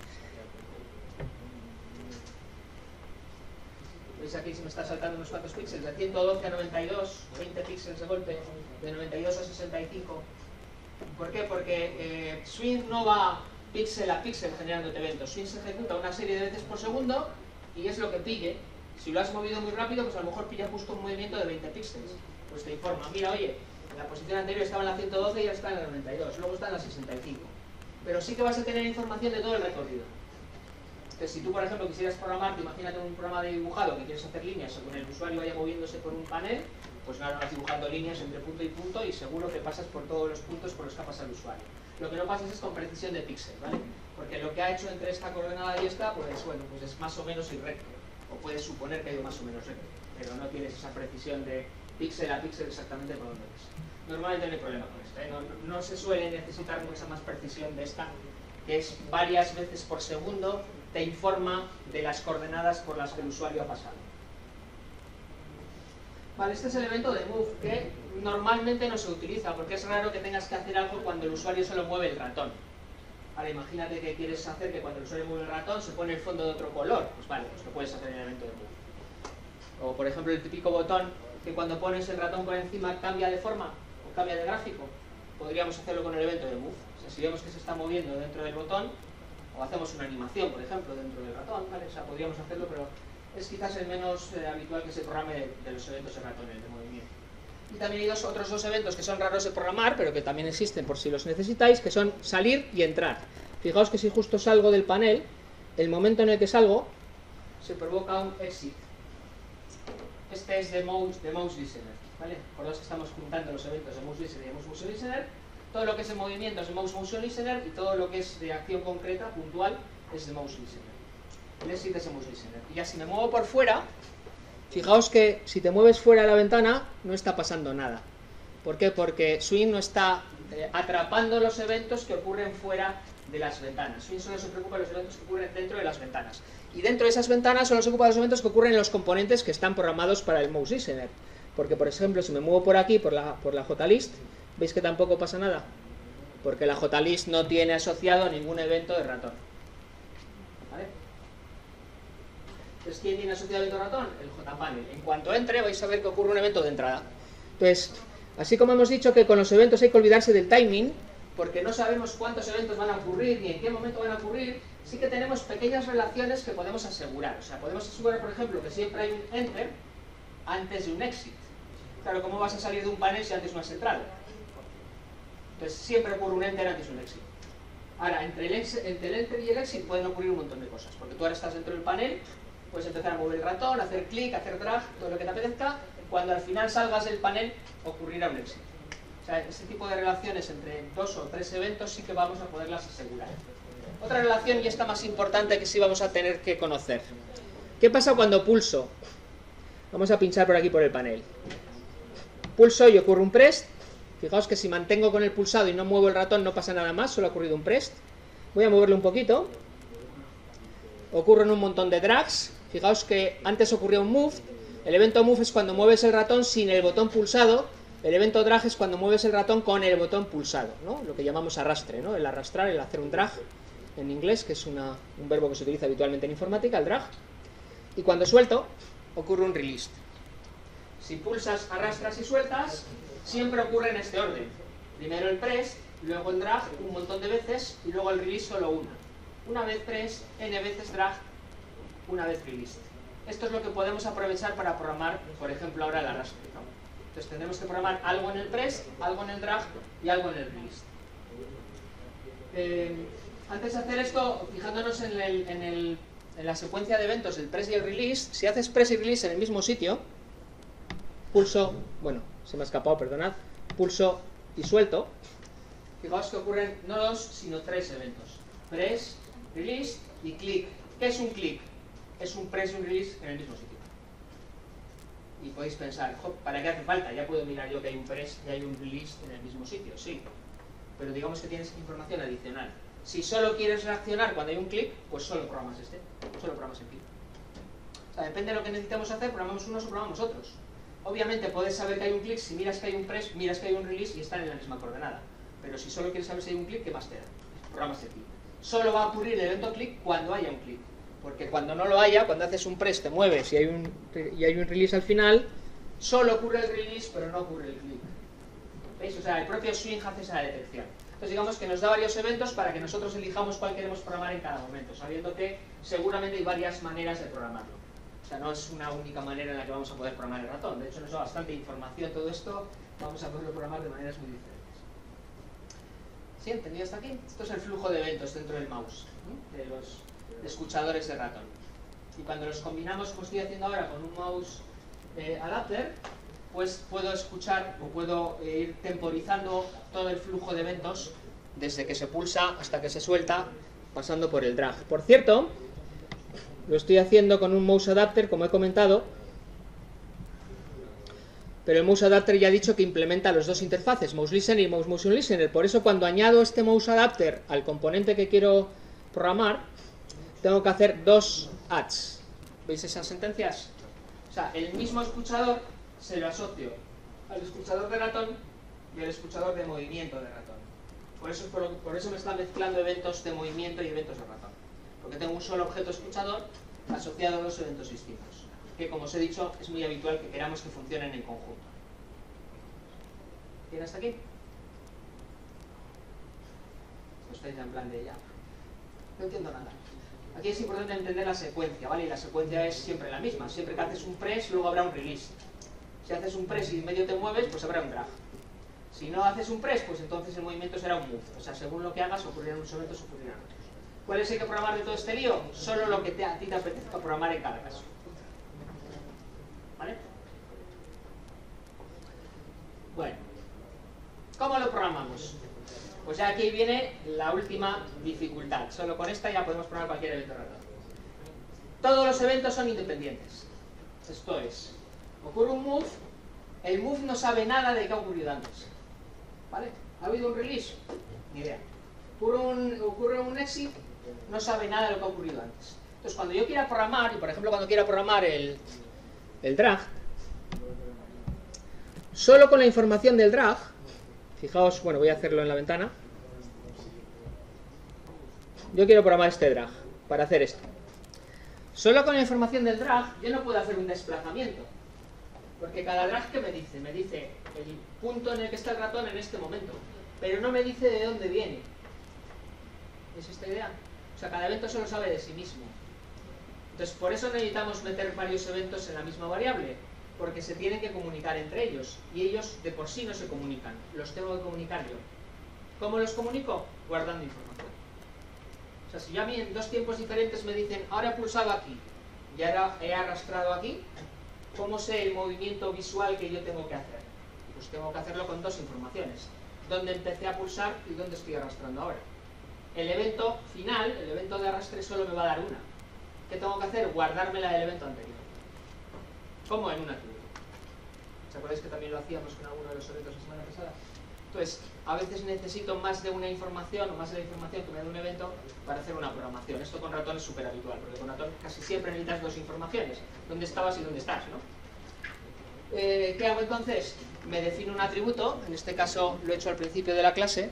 Veis aquí se me está saltando unos cuantos píxeles, de ciento doce a noventa y dos, veinte píxeles de golpe, de noventa y dos a sesenta y cinco. ¿Por qué? Porque eh, Swing no va píxel a píxel generándote eventos. Swing se ejecuta una serie de veces por segundo y es lo que pille. Si lo has movido muy rápido, pues a lo mejor pilla justo un movimiento de veinte píxeles. Pues te informa, mira, oye, en la posición anterior estaba en la ciento doce y ahora está en la noventa y dos, luego está en la sesenta y cinco. Pero sí que vas a tener información de todo el recorrido. Entonces, si tú, por ejemplo, quisieras programar, imagínate un programa de dibujado que quieres hacer líneas según el usuario vaya moviéndose por un panel, pues ahora vas dibujando líneas entre punto y punto y seguro que pasas por todos los puntos por los que pasa el usuario. Lo que no pasas es con precisión de píxel, ¿vale? Porque lo que ha hecho entre esta coordenada y esta, pues bueno, pues es más o menos irrecto. O puedes suponer que ha ido más o menos recto, pero no tienes esa precisión de píxel a píxel exactamente por donde es. Normalmente no hay problema con esto, ¿eh? no, no se suele necesitar mucha más precisión de esta, que es varias veces por segundo, te informa de las coordenadas por las que el usuario ha pasado. Vale, este es el evento de move, que normalmente no se utiliza, porque es raro que tengas que hacer algo cuando el usuario solo mueve el ratón. Ahora imagínate que quieres hacer que cuando el usuario mueve el ratón se pone el fondo de otro color. Pues vale, pues lo puedes hacer en el evento de move. O por ejemplo el típico botón que cuando pones el ratón por encima cambia de forma o cambia de gráfico. Podríamos hacerlo con el evento de move. O sea, si vemos que se está moviendo dentro del botón, o hacemos una animación, por ejemplo, dentro del ratón, ¿vale? O sea, podríamos hacerlo, pero es quizás el menos eh, habitual que se programe de, de los eventos de ratones de movimiento. Y también hay dos, otros dos eventos que son raros de programar, pero que también existen por si los necesitáis, que son salir y entrar. Fijaos que si justo salgo del panel, el momento en el que salgo, se provoca un exit. Este es de Mouse, de Mouse Listener, ¿vale? Acordaos que estamos juntando los eventos de Mouse Listener y de Mouse Motion Listener. Todo lo que es de movimiento es de Mouse Motion Listener y todo lo que es de acción concreta, puntual, es de Mouse Listener. El exit es de Mouse Listener. Y ya si me muevo por fuera, fijaos que si te mueves fuera de la ventana no está pasando nada. ¿Por qué? Porque Swing no está eh, atrapando los eventos que ocurren fuera de las ventanas. Swing solo se preocupa de los eventos que ocurren dentro de las ventanas. Y dentro de esas ventanas solo se ocupa de los eventos que ocurren en los componentes que están programados para el Mouse Listener. Porque, por ejemplo, si me muevo por aquí, por la, por la JList, ¿veis que tampoco pasa nada? Porque la JList no tiene asociado ningún evento de ratón. ¿Vale? Entonces, ¿quién tiene asociado el evento de ratón? El JPanel. En cuanto entre, vais a ver que ocurre un evento de entrada. Entonces, así como hemos dicho que con los eventos hay que olvidarse del timing, porque no sabemos cuántos eventos van a ocurrir ni en qué momento van a ocurrir, sí que tenemos pequeñas relaciones que podemos asegurar. O sea, podemos asegurar, por ejemplo, que siempre hay un enter antes de un exit. Claro, ¿cómo vas a salir de un panel si antes no has entrado? Entonces, siempre ocurre un enter antes de un exit. Ahora, entre el, ex, entre el enter y el exit pueden ocurrir un montón de cosas, porque tú ahora estás dentro del panel, puedes empezar a mover el ratón, hacer clic, hacer drag, todo lo que te apetezca. Cuando al final salgas del panel, ocurrirá un exit. O sea, ese tipo de relaciones entre dos o tres eventos sí que vamos a poderlas asegurar. Otra relación, y esta más importante, que sí vamos a tener que conocer. ¿Qué pasa cuando pulso? Vamos a pinchar por aquí por el panel. Pulso y ocurre un press. Fijaos que si mantengo con el pulsado y no muevo el ratón no pasa nada más, solo ha ocurrido un press. Voy a moverlo un poquito. Ocurren un montón de drags. Fijaos que antes ocurría un move. El evento move es cuando mueves el ratón sin el botón pulsado. El evento drag es cuando mueves el ratón con el botón pulsado, ¿no? Lo que llamamos arrastre, ¿no? El arrastrar, el hacer un drag en inglés, que es una, un verbo que se utiliza habitualmente en informática, el drag. Y cuando suelto, ocurre un release. Si pulsas, arrastras y sueltas, siempre ocurre en este orden. Primero el press, luego el drag un montón de veces y luego el release solo una. Una vez press, n veces drag, una vez release. Esto es lo que podemos aprovechar para programar, por ejemplo, ahora el arrastre, ¿no? Entonces tendremos que programar algo en el press, algo en el drag y algo en el release. Eh, antes de hacer esto, fijándonos en, el, en, el, en la secuencia de eventos del press y el release, si haces press y release en el mismo sitio, pulso, bueno, se me ha escapado, perdonad, pulso y suelto, fijaos que ocurren no dos, sino tres eventos. Press, release y click. ¿Qué es un click? Es un press y un release en el mismo sitio. Y podéis pensar, ¿para qué hace falta? Ya puedo mirar yo que hay un press y hay un release en el mismo sitio, sí. Pero digamos que tienes información adicional. Si solo quieres reaccionar cuando hay un clic, pues solo programas este, solo programas el clic. O sea, depende de lo que necesitemos hacer, programamos unos o programamos otros. Obviamente puedes saber que hay un clic, si miras que hay un press, miras que hay un release y están en la misma coordenada. Pero si solo quieres saber si hay un clic, ¿qué más te da? Programas el clic. Solo va a ocurrir el evento clic cuando haya un clic. Porque cuando no lo haya, cuando haces un press, te mueves y hay un, y hay un release al final, solo ocurre el release, pero no ocurre el clic. ¿Veis? O sea, el propio Swing hace esa detección. Entonces digamos que nos da varios eventos para que nosotros elijamos cuál queremos programar en cada momento, sabiendo que seguramente hay varias maneras de programarlo. O sea, no es una única manera en la que vamos a poder programar el ratón. De hecho, nos da bastante información todo esto, vamos a poderlo programar de maneras muy diferentes. ¿Sí? ¿Entendido hasta aquí? Esto es el flujo de eventos dentro del mouse, ¿no? De los escuchadores de ratón. Y cuando los combinamos, como estoy haciendo ahora, con un mouse eh, adapter, pues puedo escuchar o puedo eh, ir temporizando todo el flujo de eventos desde que se pulsa hasta que se suelta, pasando por el drag. Por cierto, lo estoy haciendo con un mouse adapter, como he comentado, pero el mouse adapter ya ha dicho que implementa los dos interfaces, mouse listener y mouse motion listener. Por eso cuando añado este mouse adapter al componente que quiero programar, tengo que hacer dos adds. ¿Veis esas sentencias? O sea, el mismo escuchador se lo asocio al escuchador de ratón y al escuchador de movimiento de ratón. Por eso, por, por eso me están mezclando eventos de movimiento y eventos de ratón. Porque tengo un solo objeto escuchador asociado a dos eventos distintos. Que, como os he dicho, es muy habitual que queramos que funcionen en conjunto. ¿Bien hasta aquí? ¿O estáis ya en plan de ya? No entiendo nada. Aquí es importante entender la secuencia, ¿vale? Y la secuencia es siempre la misma. Siempre que haces un press, luego habrá un release. Si haces un press y en medio te mueves, pues habrá un drag. Si no haces un press, pues entonces el movimiento será un move. O sea, según lo que hagas, ocurrirán unos eventos, ocurrirán otros. ¿Cuál es el que programar de todo este lío? Solo lo que te, a ti te apetezca programar en cada caso. ¿Vale? Bueno, ¿cómo lo programamos? Pues ya aquí viene la última dificultad. Solo con esta ya podemos programar cualquier evento ratón. Todos los eventos son independientes. Esto es, ocurre un move, el move no sabe nada de qué ha ocurrido antes. ¿Vale? ¿Ha habido un release? Ni idea. Ocurre un, ocurre un exit, no sabe nada de lo que ha ocurrido antes. Entonces, cuando yo quiera programar, y por ejemplo cuando quiera programar el, el drag, solo con la información del drag, fijaos, bueno, voy a hacerlo en la ventana. Yo quiero programar este drag para hacer esto. Solo con la información del drag yo no puedo hacer un desplazamiento. Porque cada drag que me dice, me dice el punto en el que está el ratón en este momento. Pero no me dice de dónde viene. ¿Es esta idea? O sea, cada evento solo sabe de sí mismo. Entonces, por eso necesitamos meter varios eventos en la misma variable. Porque se tienen que comunicar entre ellos. Y ellos de por sí no se comunican. Los tengo que comunicar yo. ¿Cómo los comunico? Guardando información. O sea, si yo a mí en dos tiempos diferentes me dicen, ahora he pulsado aquí y ahora he arrastrado aquí, ¿cómo sé el movimiento visual que yo tengo que hacer? Pues tengo que hacerlo con dos informaciones. Dónde empecé a pulsar y dónde estoy arrastrando ahora. El evento final, el evento de arrastre, solo me va a dar una. ¿Qué tengo que hacer? Guardármela del evento anterior. Como en un atributo. ¿Os acordáis que también lo hacíamos con alguno de los eventos la semana pasada? Entonces, a veces necesito más de una información o más de la información que me dé un evento para hacer una programación. Esto con ratón es súper habitual, porque con ratón casi siempre necesitas dos informaciones. ¿Dónde estabas y dónde estás? ¿no? Eh, ¿Qué hago entonces? Me defino un atributo, en este caso lo he hecho al principio de la clase,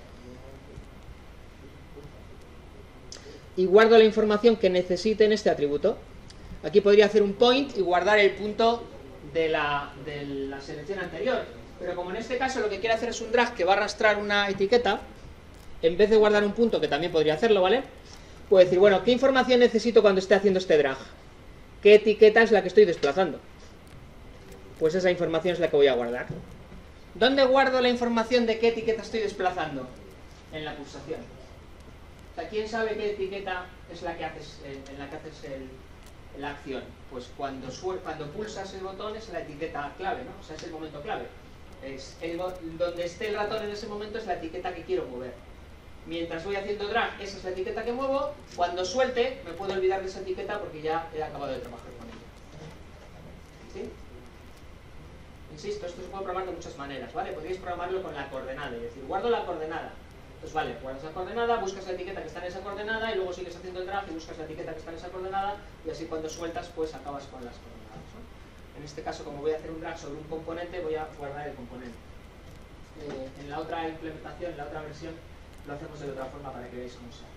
y guardo la información que necesite en este atributo. Aquí podría hacer un point y guardar el punto de la, de la selección anterior. Pero como en este caso lo que quiero hacer es un drag que va a arrastrar una etiqueta, en vez de guardar un punto, que también podría hacerlo, ¿vale? Puedo decir, bueno, ¿qué información necesito cuando esté haciendo este drag? ¿Qué etiqueta es la que estoy desplazando? Pues esa información es la que voy a guardar. ¿Dónde guardo la información de qué etiqueta estoy desplazando? En la pulsación. O sea, ¿quién sabe qué etiqueta es la que haces, en la que haces el, la acción? Pues cuando, cuando pulsas el botón es la etiqueta clave, ¿no? O sea, es el momento clave. Es el, donde esté el ratón en ese momento es la etiqueta que quiero mover. Mientras voy haciendo drag, esa es la etiqueta que muevo. Cuando suelte, me puedo olvidar de esa etiqueta porque ya he acabado de trabajar con ella. ¿Sí? Insisto, esto se puede programar de muchas maneras, ¿vale? Podríais programarlo con la coordenada, es decir, guardo la coordenada. Entonces, vale, guardas la coordenada, buscas la etiqueta que está en esa coordenada y luego sigues haciendo el drag y buscas la etiqueta que está en esa coordenada y así cuando sueltas, pues acabas con las coordenadas, ¿no? En este caso, como voy a hacer un drag sobre un componente, voy a guardar el componente. Eh, en la otra implementación, en la otra versión, lo hacemos de otra forma para que veáis cómo sea.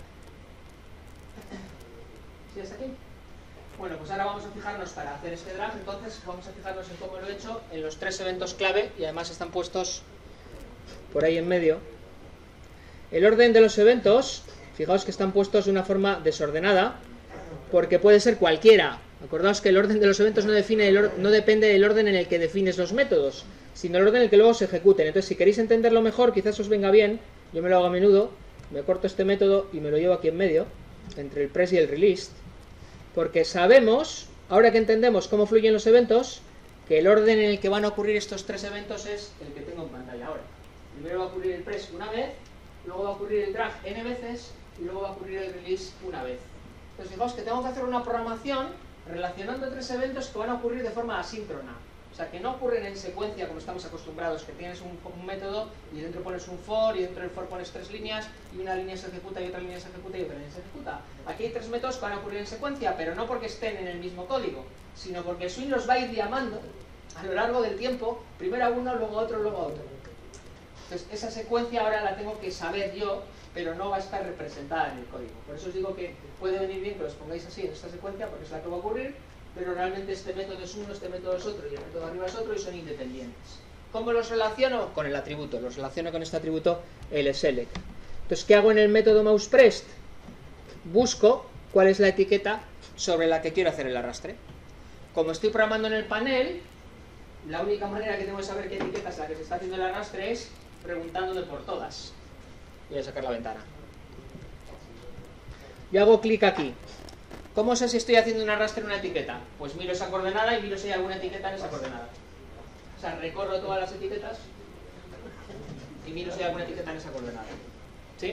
¿Sí hasta aquí? Bueno, pues ahora vamos a fijarnos para hacer este drag, entonces vamos a fijarnos en cómo lo he hecho, en los tres eventos clave, y además están puestos por ahí en medio. El orden de los eventos, fijaos que están puestos de una forma desordenada, porque puede ser cualquiera. Acordaos que el orden de los eventos no, define el or no depende del orden en el que defines los métodos, sino el orden en el que luego se ejecuten. Entonces, si queréis entenderlo mejor, quizás os venga bien, yo me lo hago a menudo, me corto este método y me lo llevo aquí en medio, entre el press y el release, porque sabemos, ahora que entendemos cómo fluyen los eventos, que el orden en el que van a ocurrir estos tres eventos es el que tengo en pantalla ahora. Primero va a ocurrir el press una vez, luego va a ocurrir el drag n veces y luego va a ocurrir el release una vez. Entonces fijaos que tengo que hacer una programación relacionando tres eventos que van a ocurrir de forma asíncrona. O sea, que no ocurren en secuencia como estamos acostumbrados, que tienes un, un método y dentro pones un for y dentro del for pones tres líneas y una línea se ejecuta y otra línea se ejecuta y otra línea se ejecuta. Aquí hay tres métodos que van a ocurrir en secuencia, pero no porque estén en el mismo código, sino porque el swing los va a ir llamando a lo largo del tiempo, primero a uno, luego a otro, luego a otro. Entonces, esa secuencia ahora la tengo que saber yo, pero no va a estar representada en el código. Por eso os digo que puede venir bien que los pongáis así en esta secuencia, porque es la que va a ocurrir, pero realmente este método es uno, este método es otro, y el método de arriba es otro, y son independientes. ¿Cómo los relaciono? Con el atributo. Los relaciono con este atributo lselect. Entonces, ¿qué hago en el método mousePressed? Busco cuál es la etiqueta sobre la que quiero hacer el arrastre. Como estoy programando en el panel, la única manera que tengo de saber qué etiqueta es la que se está haciendo el arrastre es preguntándome por todas. Voy a sacar la ventana. Yo hago clic aquí. ¿Cómo sé si estoy haciendo un arrastre en una etiqueta? Pues miro esa coordenada y miro si hay alguna etiqueta en esa coordenada. O sea, recorro todas las etiquetas y miro si hay alguna etiqueta en esa coordenada. ¿Sí?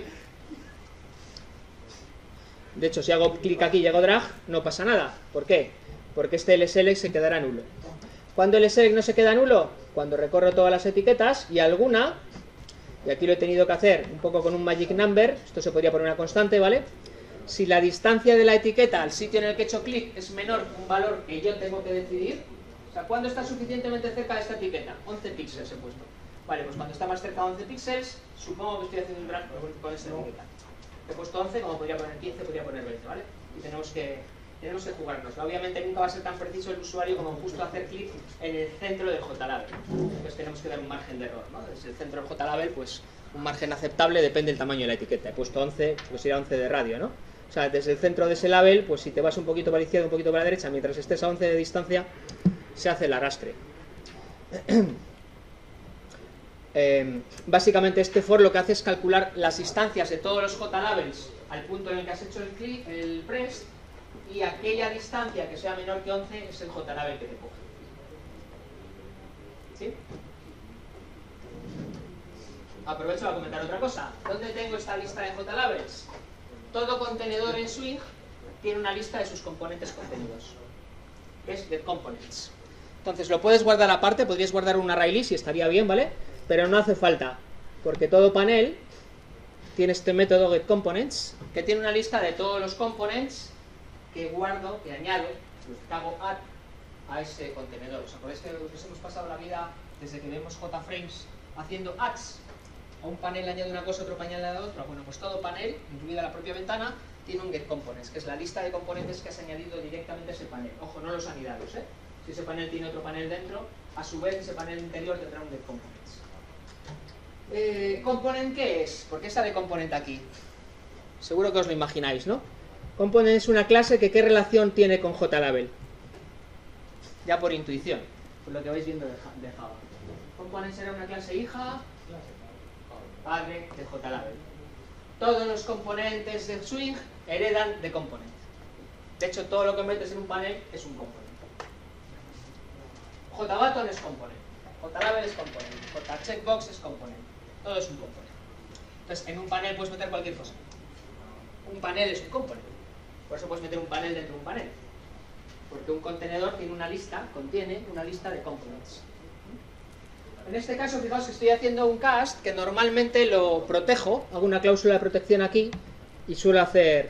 De hecho, si hago clic aquí y hago drag, no pasa nada. ¿Por qué? Porque este lselect se quedará nulo. ¿Cuándo el lselect no se queda nulo? Cuando recorro todas las etiquetas y alguna, y aquí lo he tenido que hacer un poco con un magic number, esto se podría poner una constante, ¿vale? Si la distancia de la etiqueta al sitio en el que he hecho clic es menor que un valor que yo tengo que decidir, o sea, ¿cuándo está suficientemente cerca de esta etiqueta? once píxeles he puesto. Vale, pues cuando está más cerca de once píxeles, supongo que estoy haciendo un drag con esta etiqueta. He puesto once, como podría poner quince, podría poner veinte, ¿vale? Y tenemos que, tenemos que jugárnoslo. Obviamente nunca va a ser tan preciso el usuario como justo hacer clic en el centro del JLabel. Entonces tenemos que dar un margen de error, ¿no? Desde el centro del JLabel, pues un margen aceptable depende del tamaño de la etiqueta. He puesto once, pues irá once de radio, ¿no? O sea, desde el centro de ese label, pues si te vas un poquito para la izquierda, un poquito para la derecha, mientras estés a once de distancia, se hace el arrastre. Eh, básicamente este for lo que hace es calcular las distancias de todos los JLabels al punto en el que has hecho el clic, el press, y aquella distancia que sea menor que once es el JLabel que te coge. ¿Sí? Aprovecho para comentar otra cosa. ¿Dónde tengo esta lista de JLabels? Todo contenedor en Swing tiene una lista de sus componentes contenidos, que es getComponents. Entonces lo puedes guardar aparte, podrías guardar un array list y estaría bien, ¿vale? Pero no hace falta, porque todo panel tiene este método getComponents, que tiene una lista de todos los components que guardo, que añado, que hago add a ese contenedor. ¿Os acordáis que nos hemos pasado la vida desde que vemos JFrames haciendo adds? A un panel añade una cosa, otro panel añade otra. Bueno, pues todo panel, incluida la propia ventana, tiene un getComponents, que es la lista de componentes que has añadido directamente a ese panel. Ojo, no los anidados, ¿eh? Si ese panel tiene otro panel dentro, a su vez ese panel interior tendrá un getComponents. Eh, ¿Component qué es? ¿Por qué está de component aquí? Seguro que os lo imagináis, ¿no? Component es una clase que ¿qué relación tiene con JLabel? Ya por intuición, por lo que vais viendo de Java. Component será una clase hija, padre de JLabel. Todos los componentes de Swing heredan de component. De hecho, todo lo que metes en un panel es un component. JButton es component, JLabel es component, JCheckbox es component. Todo es un component. Entonces, en un panel puedes meter cualquier cosa. Un panel es un component. Por eso puedes meter un panel dentro de un panel. Porque un contenedor tiene una lista, contiene una lista de components. En este caso, fijaos que estoy haciendo un cast que normalmente lo protejo, hago una cláusula de protección aquí y suelo hacer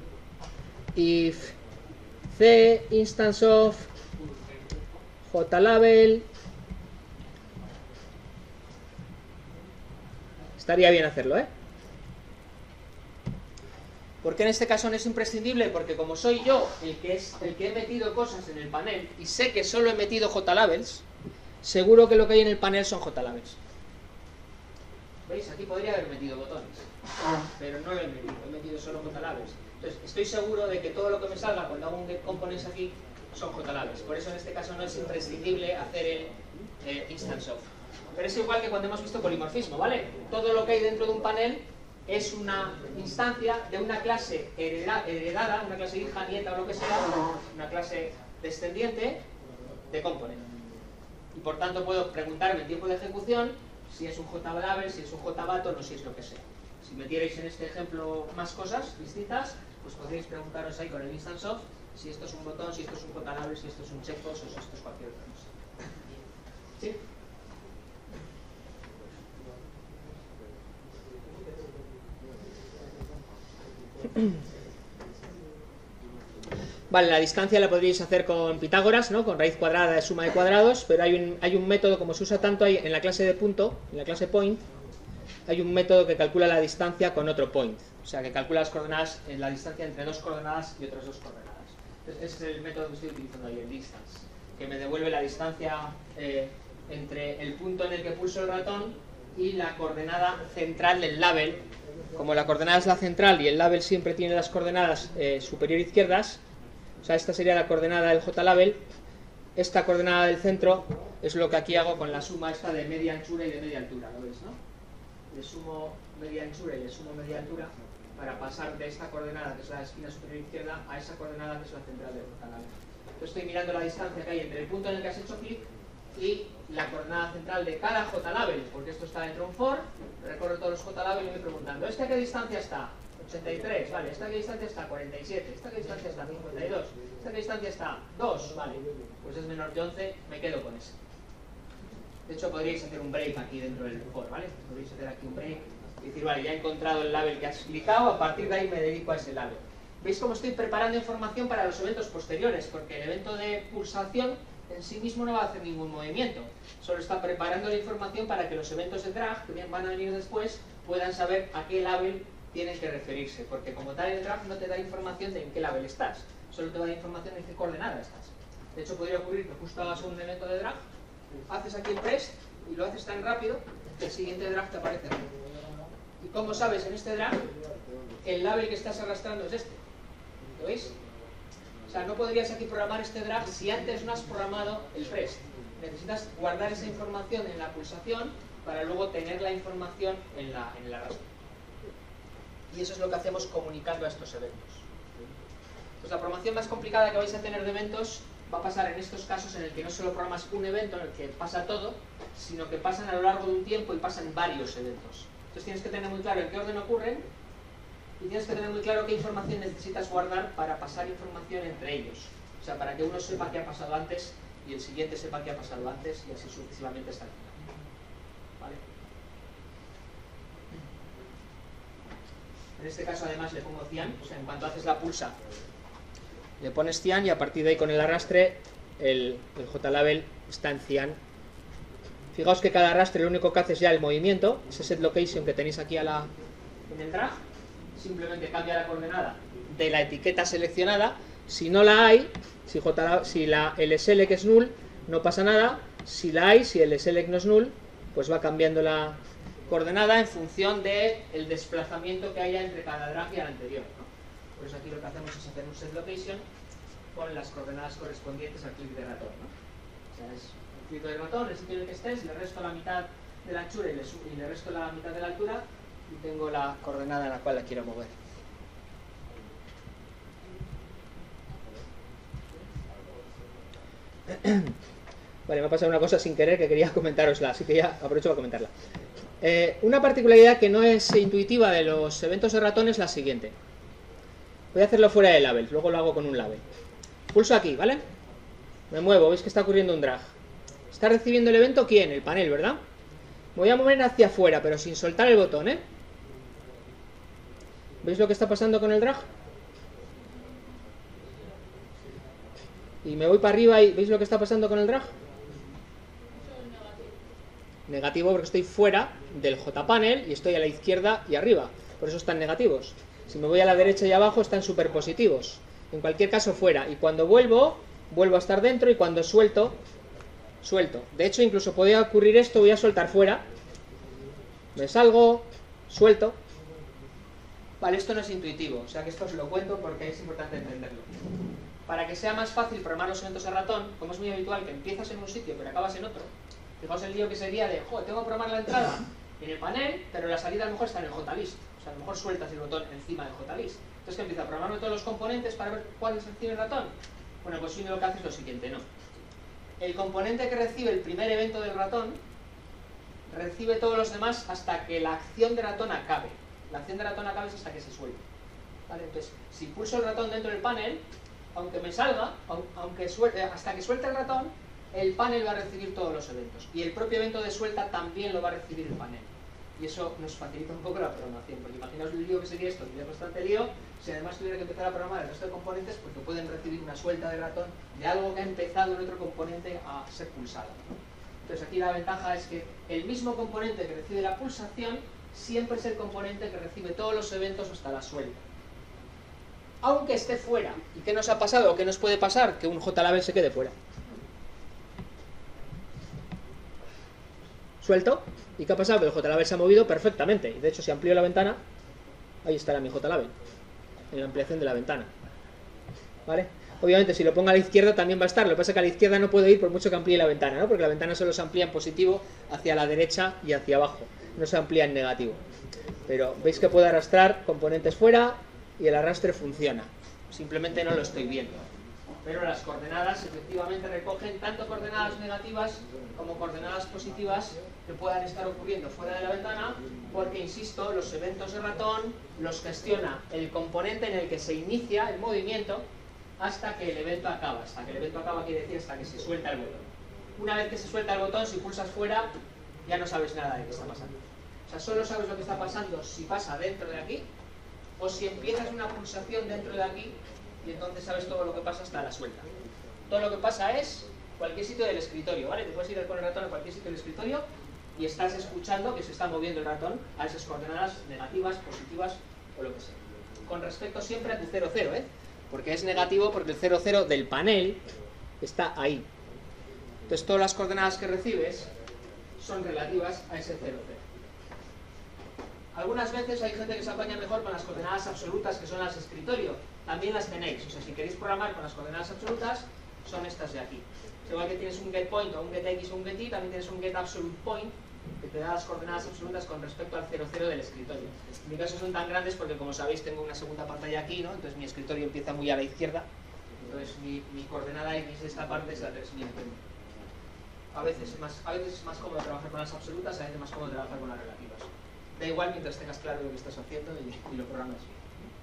if c instance of JLabel. Estaría bien hacerlo, ¿eh? ¿Por qué en este caso no es imprescindible? Porque como soy yo el que, es, el que he metido cosas en el panel y sé que solo he metido JLabels, seguro que lo que hay en el panel son JLabels. ¿Veis? Aquí podría haber metido botones, pero no lo he metido, he metido solo JLabels. Entonces, estoy seguro de que todo lo que me salga cuando hago un getComponents aquí son JLabels. Por eso en este caso no es imprescindible hacer el eh, instance of. Pero es igual que cuando hemos visto polimorfismo, ¿vale? Todo lo que hay dentro de un panel es una instancia de una clase heredada, una clase hija, nieta o lo que sea, una clase descendiente de component. Y por tanto puedo preguntarme en tiempo de ejecución si es un JLabel, si es un JButton o si es lo que sea. Si metierais en este ejemplo más cosas distintas, pues podríais preguntaros ahí con el instance of si esto es un botón, si esto es un JLabel, si esto es un checkbox o si esto es cualquier otra cosa. ¿Sí? Vale, la distancia la podríais hacer con Pitágoras, ¿no? Con raíz cuadrada de suma de cuadrados, pero hay un, hay un método, como se usa tanto ahí en la clase de punto, en la clase point, hay un método que calcula la distancia con otro point. O sea, que calcula las coordenadas, en la distancia entre dos coordenadas y otras dos coordenadas. Entonces, ese es el método que estoy utilizando ahí, el distance, que me devuelve la distancia eh, entre el punto en el que pulso el ratón y la coordenada central del label. Como la coordenada es la central y el label siempre tiene las coordenadas eh, superior izquierdas, o sea, esta sería la coordenada del J-label, esta coordenada del centro es lo que aquí hago con la suma esta de media anchura y de media altura, ¿lo veis, no? Le sumo media anchura y le sumo media altura para pasar de esta coordenada, que es la esquina superior izquierda, a esa coordenada, que es la central del J-label. Entonces estoy mirando la distancia que hay entre el punto en el que has hecho clic y la coordenada central de cada J-label, porque esto está dentro de un for, recorro todos los J-label y me voy preguntando, ¿este a qué distancia está? ochenta y tres, vale, ¿esta a qué distancia está? cuarenta y siete, ¿esta a qué distancia está? cincuenta y dos, ¿esta a qué distancia está? dos, vale, pues es menor que once, me quedo con ese. De hecho, podríais hacer un break aquí dentro del for, ¿vale? Podríais hacer aquí un break y decir, vale, ya he encontrado el label que has clicado, a partir de ahí me dedico a ese label. ¿Veis cómo estoy preparando información para los eventos posteriores? Porque el evento de pulsación en sí mismo no va a hacer ningún movimiento, solo está preparando la información para que los eventos de drag, que van a venir después, puedan saber a qué label tienen que referirse, porque como tal el drag no te da información de en qué label estás, solo te da información de en qué coordenada estás. De hecho, podría ocurrir que justo hagas un evento de drag, haces aquí el press y lo haces tan rápido que el siguiente drag te aparece aquí. ¿Y cómo sabes en este drag que el label que estás arrastrando es este? ¿Lo veis? O sea, no podrías aquí programar este drag si antes no has programado el press. Necesitas guardar esa información en la pulsación para luego tener la información en, la, en el arrastre. Y eso es lo que hacemos comunicando a estos eventos. Pues la programación más complicada que vais a tener de eventos va a pasar en estos casos en el que no solo programas un evento en el que pasa todo, sino que pasan a lo largo de un tiempo y pasan varios eventos. Entonces tienes que tener muy claro en qué orden ocurren y tienes que tener muy claro qué información necesitas guardar para pasar información entre ellos. O sea, para que uno sepa qué ha pasado antes y el siguiente sepa qué ha pasado antes y así sucesivamente hasta el final. ¿Vale? En este caso además le pongo cian, o sea, en cuanto haces la pulsa le pones cian y a partir de ahí con el arrastre el, el J-label está en cian. Fijaos que cada arrastre lo único que hace es ya el movimiento, ese set location que tenéis aquí a la, en el drag, simplemente cambia la coordenada de la etiqueta seleccionada. Si no la hay, si, J, si la lselect es null, no pasa nada. Si la hay, si el lselect no es null, pues va cambiando la coordenada en función del desplazamiento que haya entre cada drag y el anterior, ¿no? Por eso aquí lo que hacemos es hacer un set location con las coordenadas correspondientes al clic de ratón, ¿no? O sea, es el clic del ratón, el sitio en el que estés, le resto la mitad de la anchura y le, y le resto la mitad de la altura y tengo la coordenada en la cual la quiero mover. Vale, me ha pasado una cosa sin querer que quería comentarosla, así que ya aprovecho para comentarla. Eh, una particularidad que no es intuitiva de los eventos de ratón es la siguiente. Voy a hacerlo fuera de label, luego lo hago con un label. Pulso aquí, ¿vale? Me muevo, veis que está ocurriendo un drag. ¿Está recibiendo el evento quién? El panel, ¿verdad? Me voy a mover hacia afuera, pero sin soltar el botón, ¿eh? ¿Veis lo que está pasando con el drag? Y me voy para arriba y ¿veis lo que está pasando con el drag? Negativo porque estoy fuera del J-panel y estoy a la izquierda y arriba. Por eso están negativos. Si me voy a la derecha y abajo están superpositivos. En cualquier caso fuera. Y cuando vuelvo, vuelvo a estar dentro y cuando suelto, suelto. De hecho, incluso podría ocurrir esto, voy a soltar fuera. Me salgo, suelto. Vale, esto no es intuitivo. O sea que esto os lo cuento porque es importante entenderlo. Para que sea más fácil programar los eventos de ratón, como es muy habitual que empiezas en un sitio pero acabas en otro, fijaos el lío que sería de, joder, tengo que programar la entrada en el panel, pero la salida a lo mejor está en el JList. O sea, a lo mejor sueltas el botón encima del JList. Entonces, ¿qué empieza? ¿A programarme todos los componentes para ver cuáles recibe el ratón? Bueno, pues sí, lo que hace es lo siguiente, no. El componente que recibe el primer evento del ratón recibe todos los demás hasta que la acción de ratón acabe. La acción de ratón acabe es hasta que se suelte. ¿Vale? Entonces, si pulso el ratón dentro del panel, aunque me salga, aunque suelte, hasta que suelte el ratón, el panel va a recibir todos los eventos. Y el propio evento de suelta también lo va a recibir el panel. Y eso nos facilita un poco la programación, porque imaginaos el lío que sería esto, sería bastante lío si además tuviera que empezar a programar el resto de componentes, porque pueden recibir una suelta de ratón de algo que ha empezado en otro componente a ser pulsado, ¿no? Entonces aquí la ventaja es que el mismo componente que recibe la pulsación siempre es el componente que recibe todos los eventos hasta la suelta. Aunque esté fuera. ¿Y qué nos ha pasado o qué nos puede pasar? Que un JLabel se quede fuera. Suelto. ¿Y qué ha pasado? Que el JLabel se ha movido perfectamente. Y de hecho, si amplío la ventana, ahí estará mi JLabel, en la ampliación de la ventana. ¿Vale? Obviamente, si lo pongo a la izquierda también va a estar. Lo que pasa es que a la izquierda no puedo ir por mucho que amplíe la ventana, ¿no? Porque la ventana solo se amplía en positivo hacia la derecha y hacia abajo. No se amplía en negativo. Pero veis que puedo arrastrar componentes fuera y el arrastre funciona. Simplemente no lo estoy viendo. Pero las coordenadas efectivamente recogen tanto coordenadas negativas como coordenadas positivas que puedan estar ocurriendo fuera de la ventana, porque, insisto, los eventos de ratón los gestiona el componente en el que se inicia el movimiento hasta que el evento acaba. Hasta que el evento acaba quiere decir hasta que se suelta el botón. Una vez que se suelta el botón, si pulsas fuera, ya no sabes nada de qué está pasando. O sea, solo sabes lo que está pasando si pasa dentro de aquí, o si empiezas una pulsación dentro de aquí, y entonces sabes todo lo que pasa hasta la suelta. Todo lo que pasa es cualquier sitio del escritorio, ¿vale? Te puedes ir con el ratón a cualquier sitio del escritorio y estás escuchando que se está moviendo el ratón a esas coordenadas negativas, positivas o lo que sea. Con respecto siempre a tu cero cero, ¿eh? Porque es negativo porque el cero cero del panel está ahí. Entonces todas las coordenadas que recibes son relativas a ese cero cero. Algunas veces hay gente que se apaña mejor con las coordenadas absolutas, que son las de escritorio. También las tenéis. O sea, si queréis programar con las coordenadas absolutas, son estas de aquí. Igual que tienes un getPoint o un getX o un getY, también tienes un getAbsolutePoint, que te da las coordenadas absolutas con respecto al cero cero del escritorio. En mi caso son tan grandes porque, como sabéis, tengo una segunda pantalla aquí, ¿no? Entonces mi escritorio empieza muy a la izquierda. Entonces mi, mi coordenada X de esta parte es la tres mil. A veces, es más, a veces es más cómodo trabajar con las absolutas, a veces es más cómodo trabajar con las relativas. Da igual mientras tengas claro lo que estás haciendo y, y lo programas bien.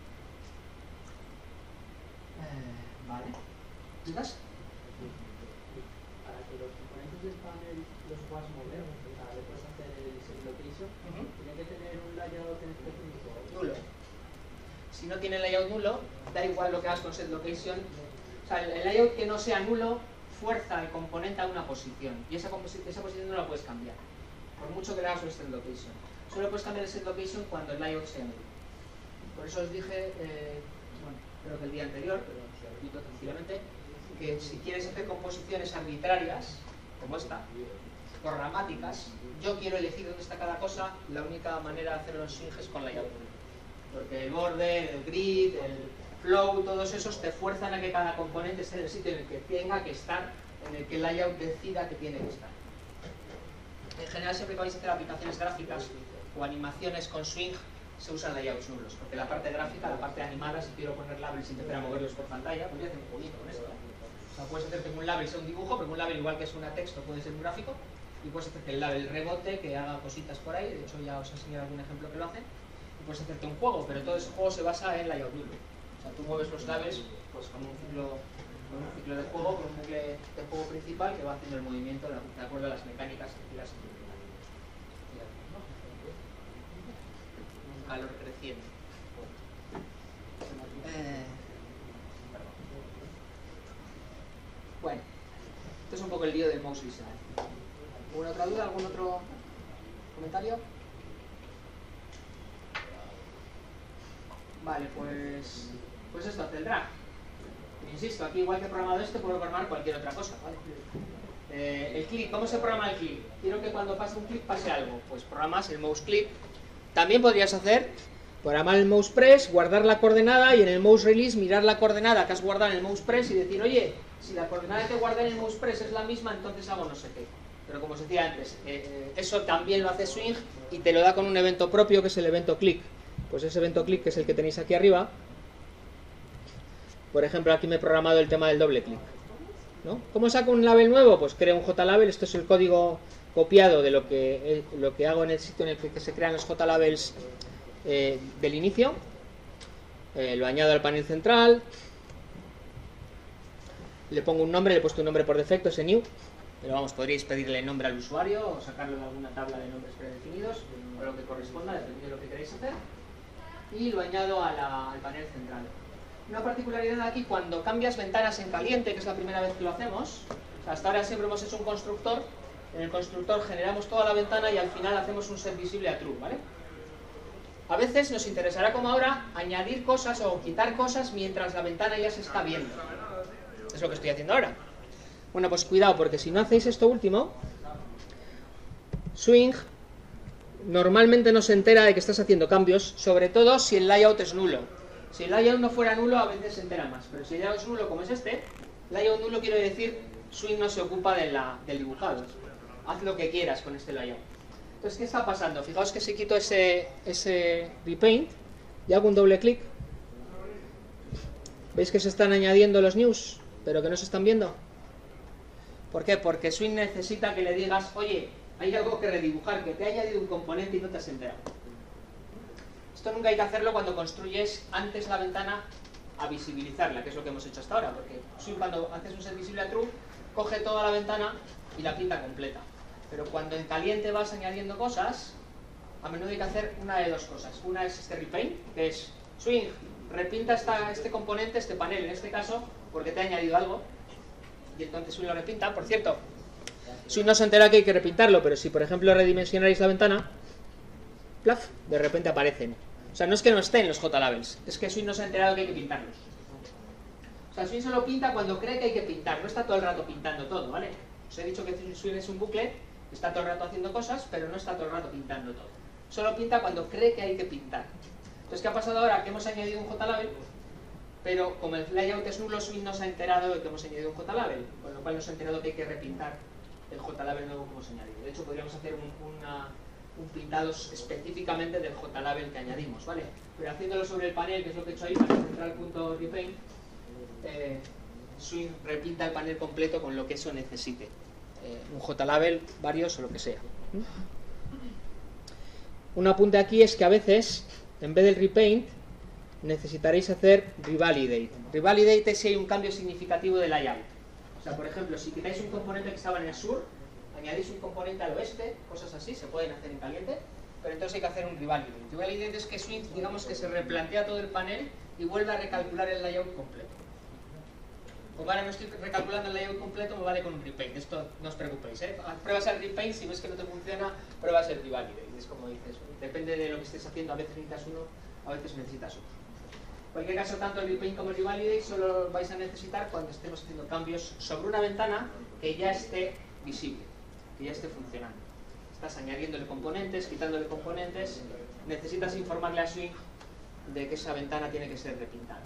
Eh, vale. ¿Dudas? Para que los componentes del panel los puedas mover, o sea, le puedes hacer el set location, uh-huh. Tiene que tener un layout en específico. Nulo. Si no tiene layout nulo, da igual lo que hagas con set location. O sea, el, el layout que no sea nulo fuerza al componente a una posición. Y esa, esa posición no la puedes cambiar, por mucho que le hagas un set location. Solo puedes cambiar el set location cuando el layout sea nulo. Por eso os dije, eh, bueno, creo que el día anterior, pero os lo repito tranquilamente, que si quieres hacer composiciones arbitrarias, como esta, programáticas, yo quiero elegir dónde está cada cosa, la única manera de hacerlo en Swing es con layout. Porque el border, el grid, el flow, todos esos te fuerzan a que cada componente esté en el sitio en el que tenga que estar, en el que el layout decida que tiene que estar. En general, siempre que vais a hacer aplicaciones gráficas o animaciones con Swing, se usan layouts nulos, porque la parte gráfica, la parte animada, si quiero poner labels y empezar a moverlos por pantalla, podría hacer un poquito con esto, ¿eh? O sea, puedes hacer que un label sea un dibujo, pero un label, igual que es una texto, puede ser un gráfico, y puedes hacer que el label rebote, que haga cositas por ahí. De hecho ya os enseñaré algún ejemplo que lo hace, y puedes hacerte un juego, pero todo ese juego se basa en layout nulo. O sea, tú mueves los labels pues con un ciclo, con un ciclo de juego, con un bucle de juego principal que va haciendo el movimiento de acuerdo a las mecánicas que quieras. Calor creciente. Eh, bueno, esto es un poco el lío del mouse listener. ¿Alguna otra duda? ¿Algún otro comentario? Vale, pues pues esto hace el drag. Insisto, aquí igual que he programado esto, puedo programar cualquier otra cosa, ¿vale? Eh, el clic, ¿cómo se programa el clic? Quiero que cuando pase un clic pase algo. Pues programas el mouse click. También podrías hacer, programar el mouse press, guardar la coordenada y en el mouse release mirar la coordenada que has guardado en el mouse press y decir, oye, si la coordenada que guardé en el mouse press es la misma, entonces hago no sé qué. Pero como os decía antes, eh, eso también lo hace Swing y te lo da con un evento propio que es el evento click. Pues ese evento click, que es el que tenéis aquí arriba. Por ejemplo, aquí me he programado el tema del doble clic, ¿no? ¿Cómo saco un label nuevo? Pues creo un JLabel. Esto es el código copiado de lo que, eh, lo que hago en el sitio en el que se crean los JLabels eh, del inicio. Eh, lo añado al panel central. Le pongo un nombre, le he puesto un nombre por defecto, ese new. pero vamos, podríais pedirle nombre al usuario o sacarlo de alguna tabla de nombres predefinidos o lo que corresponda, depende de lo que queráis hacer, y lo añado a la, al panel central. Una particularidad aquí, cuando cambias ventanas en caliente, que es la primera vez que lo hacemos, o sea, hasta ahora siempre hemos hecho un constructor, en el constructor generamos toda la ventana y al final hacemos un set visible a true, ¿vale? A veces nos interesará, como ahora, añadir cosas o quitar cosas mientras la ventana ya se está viendo. Es lo que estoy haciendo ahora. Bueno, pues cuidado, porque si no hacéis esto último, Swing normalmente no se entera de que estás haciendo cambios, sobre todo si el layout es nulo. Si el layout no fuera nulo, a veces se entera más, pero si el layout es nulo, como es este, layout nulo quiere decir Swing no se ocupa de la, del dibujado. Haz lo que quieras con este layout. Entonces, ¿qué está pasando? Fijaos que si quito ese, ese repaint y hago un doble clic, ¿veis que se están añadiendo los news, pero que no se están viendo? ¿Por qué? Porque Swing necesita que le digas, oye, hay algo que redibujar, que te ha añadido un componente y no te has enterado. Esto nunca hay que hacerlo cuando construyes antes la ventana a visibilizarla, que es lo que hemos hecho hasta ahora, porque Swing, cuando haces un set visible a true, coge toda la ventana y la pinta completa. Pero cuando en caliente vas añadiendo cosas, a menudo hay que hacer una de dos cosas. Una es este repaint, que es Swing, repinta esta, este componente, este panel en este caso, porque te ha añadido algo, y entonces Swing lo repinta. Por cierto, Swing no se entera que hay que repintarlo, pero si por ejemplo redimensionáis la ventana, plaf, de repente aparecen. O sea, no es que no estén los J-labels, es que Swing no se ha enterado que hay que pintarlos. O sea, Swing solo pinta cuando cree que hay que pintar, no está todo el rato pintando todo, ¿vale? Os he dicho que Swing es un bucle, está todo el rato haciendo cosas, pero no está todo el rato pintando todo. Solo pinta cuando cree que hay que pintar. Entonces, ¿qué ha pasado ahora? Que hemos añadido un J-label, pero como el layout es nulo, Swing no se ha enterado de que hemos añadido un J-label, con lo cual no se ha enterado que hay que repintar el J-label nuevo que hemos añadido. De hecho, podríamos hacer un, una, un pintado específicamente del J-label que añadimos, ¿vale? Pero haciéndolo sobre el panel, que es lo que he hecho ahí, para central.repaint, eh, Swing repinta el panel completo con lo que eso necesite. Eh, un J-label, varios o lo que sea. Un apunte aquí es que a veces, en vez del repaint, necesitaréis hacer revalidate. Revalidate es si hay un cambio significativo de layout. O sea, por ejemplo, si quitáis un componente que estaba en el sur, añadís un componente al oeste, cosas así, se pueden hacer en caliente, pero entonces hay que hacer un revalidate. Revalidate es que Swing, digamos que se replantea todo el panel y vuelve a recalcular el layout completo. Como ahora no estoy recalculando el layout completo, me vale con un repaint. Esto no os preocupéis, ¿eh? Pruebas el repaint, si ves que no te funciona, pruebas el revalidate. Es como dices, depende de lo que estés haciendo, a veces necesitas uno, a veces necesitas otro. En cualquier caso, tanto el repaint como el revalidate solo vais a necesitar cuando estemos haciendo cambios sobre una ventana que ya esté visible, que ya esté funcionando. Estás añadiéndole componentes, quitándole componentes, necesitas informarle a Swing de que esa ventana tiene que ser repintada.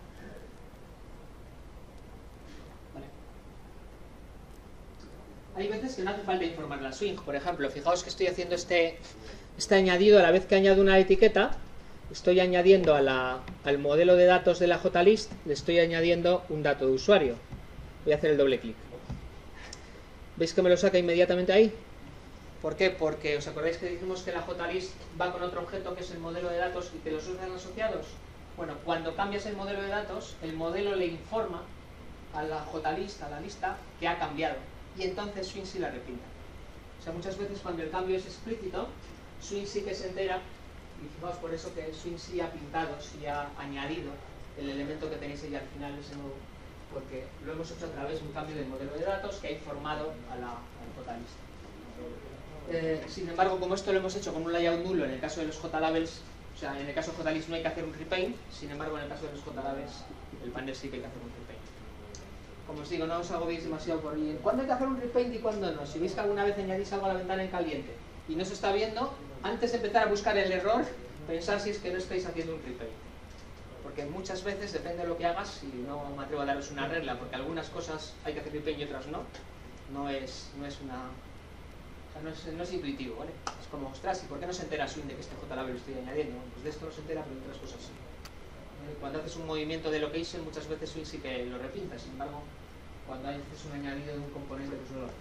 Hay veces que no hace falta informarle a Swing. Por ejemplo, fijaos que estoy haciendo este, este añadido a la vez que añado una etiqueta, estoy añadiendo a la, al modelo de datos de la J-list, le estoy añadiendo un dato de usuario. Voy a hacer el doble clic. ¿Veis que me lo saca inmediatamente ahí? ¿Por qué? Porque os acordáis que dijimos que la J-list va con otro objeto que es el modelo de datos y que los usan asociados. Bueno, cuando cambias el modelo de datos, el modelo le informa a la J-list, a la lista, que ha cambiado. Y entonces Swing sí la repinta. O sea, muchas veces cuando el cambio es explícito, Swing sí que se entera, y fijaos por eso que Swing sí ha pintado, sí ha añadido el elemento que tenéis ahí al final, ese nuevo, porque lo hemos hecho a través de un cambio del modelo de datos que ha informado a la, a la J-list. Eh, sin embargo, como esto lo hemos hecho con un layout nulo en el caso de los J-labels, o sea, en el caso de J-list no hay que hacer un repaint, sin embargo en el caso de los J-labels el panel sí que hay que hacer un repaint. Como os digo, no os agobiéis demasiado por ahí. ¿Cuándo hay que hacer un repaint y cuándo no? Si veis que alguna vez añadís algo a la ventana en caliente y no se está viendo, antes de empezar a buscar el error, pensad si es que no estáis haciendo un repaint. Porque muchas veces, depende de lo que hagas, y no me atrevo a daros una regla, porque algunas cosas hay que hacer repaint y otras no, no es, no es una... O sea, no es, no es intuitivo, ¿vale? Es como, ostras, ¿y por qué no se entera Swing de que este J-label lo estoy añadiendo? Pues de esto no se entera, pero de otras cosas sí. Cuando haces un movimiento de location, muchas veces Swing sí que lo repinta, sin embargo, cuando haces un añadido de un componente, pues no lo hace.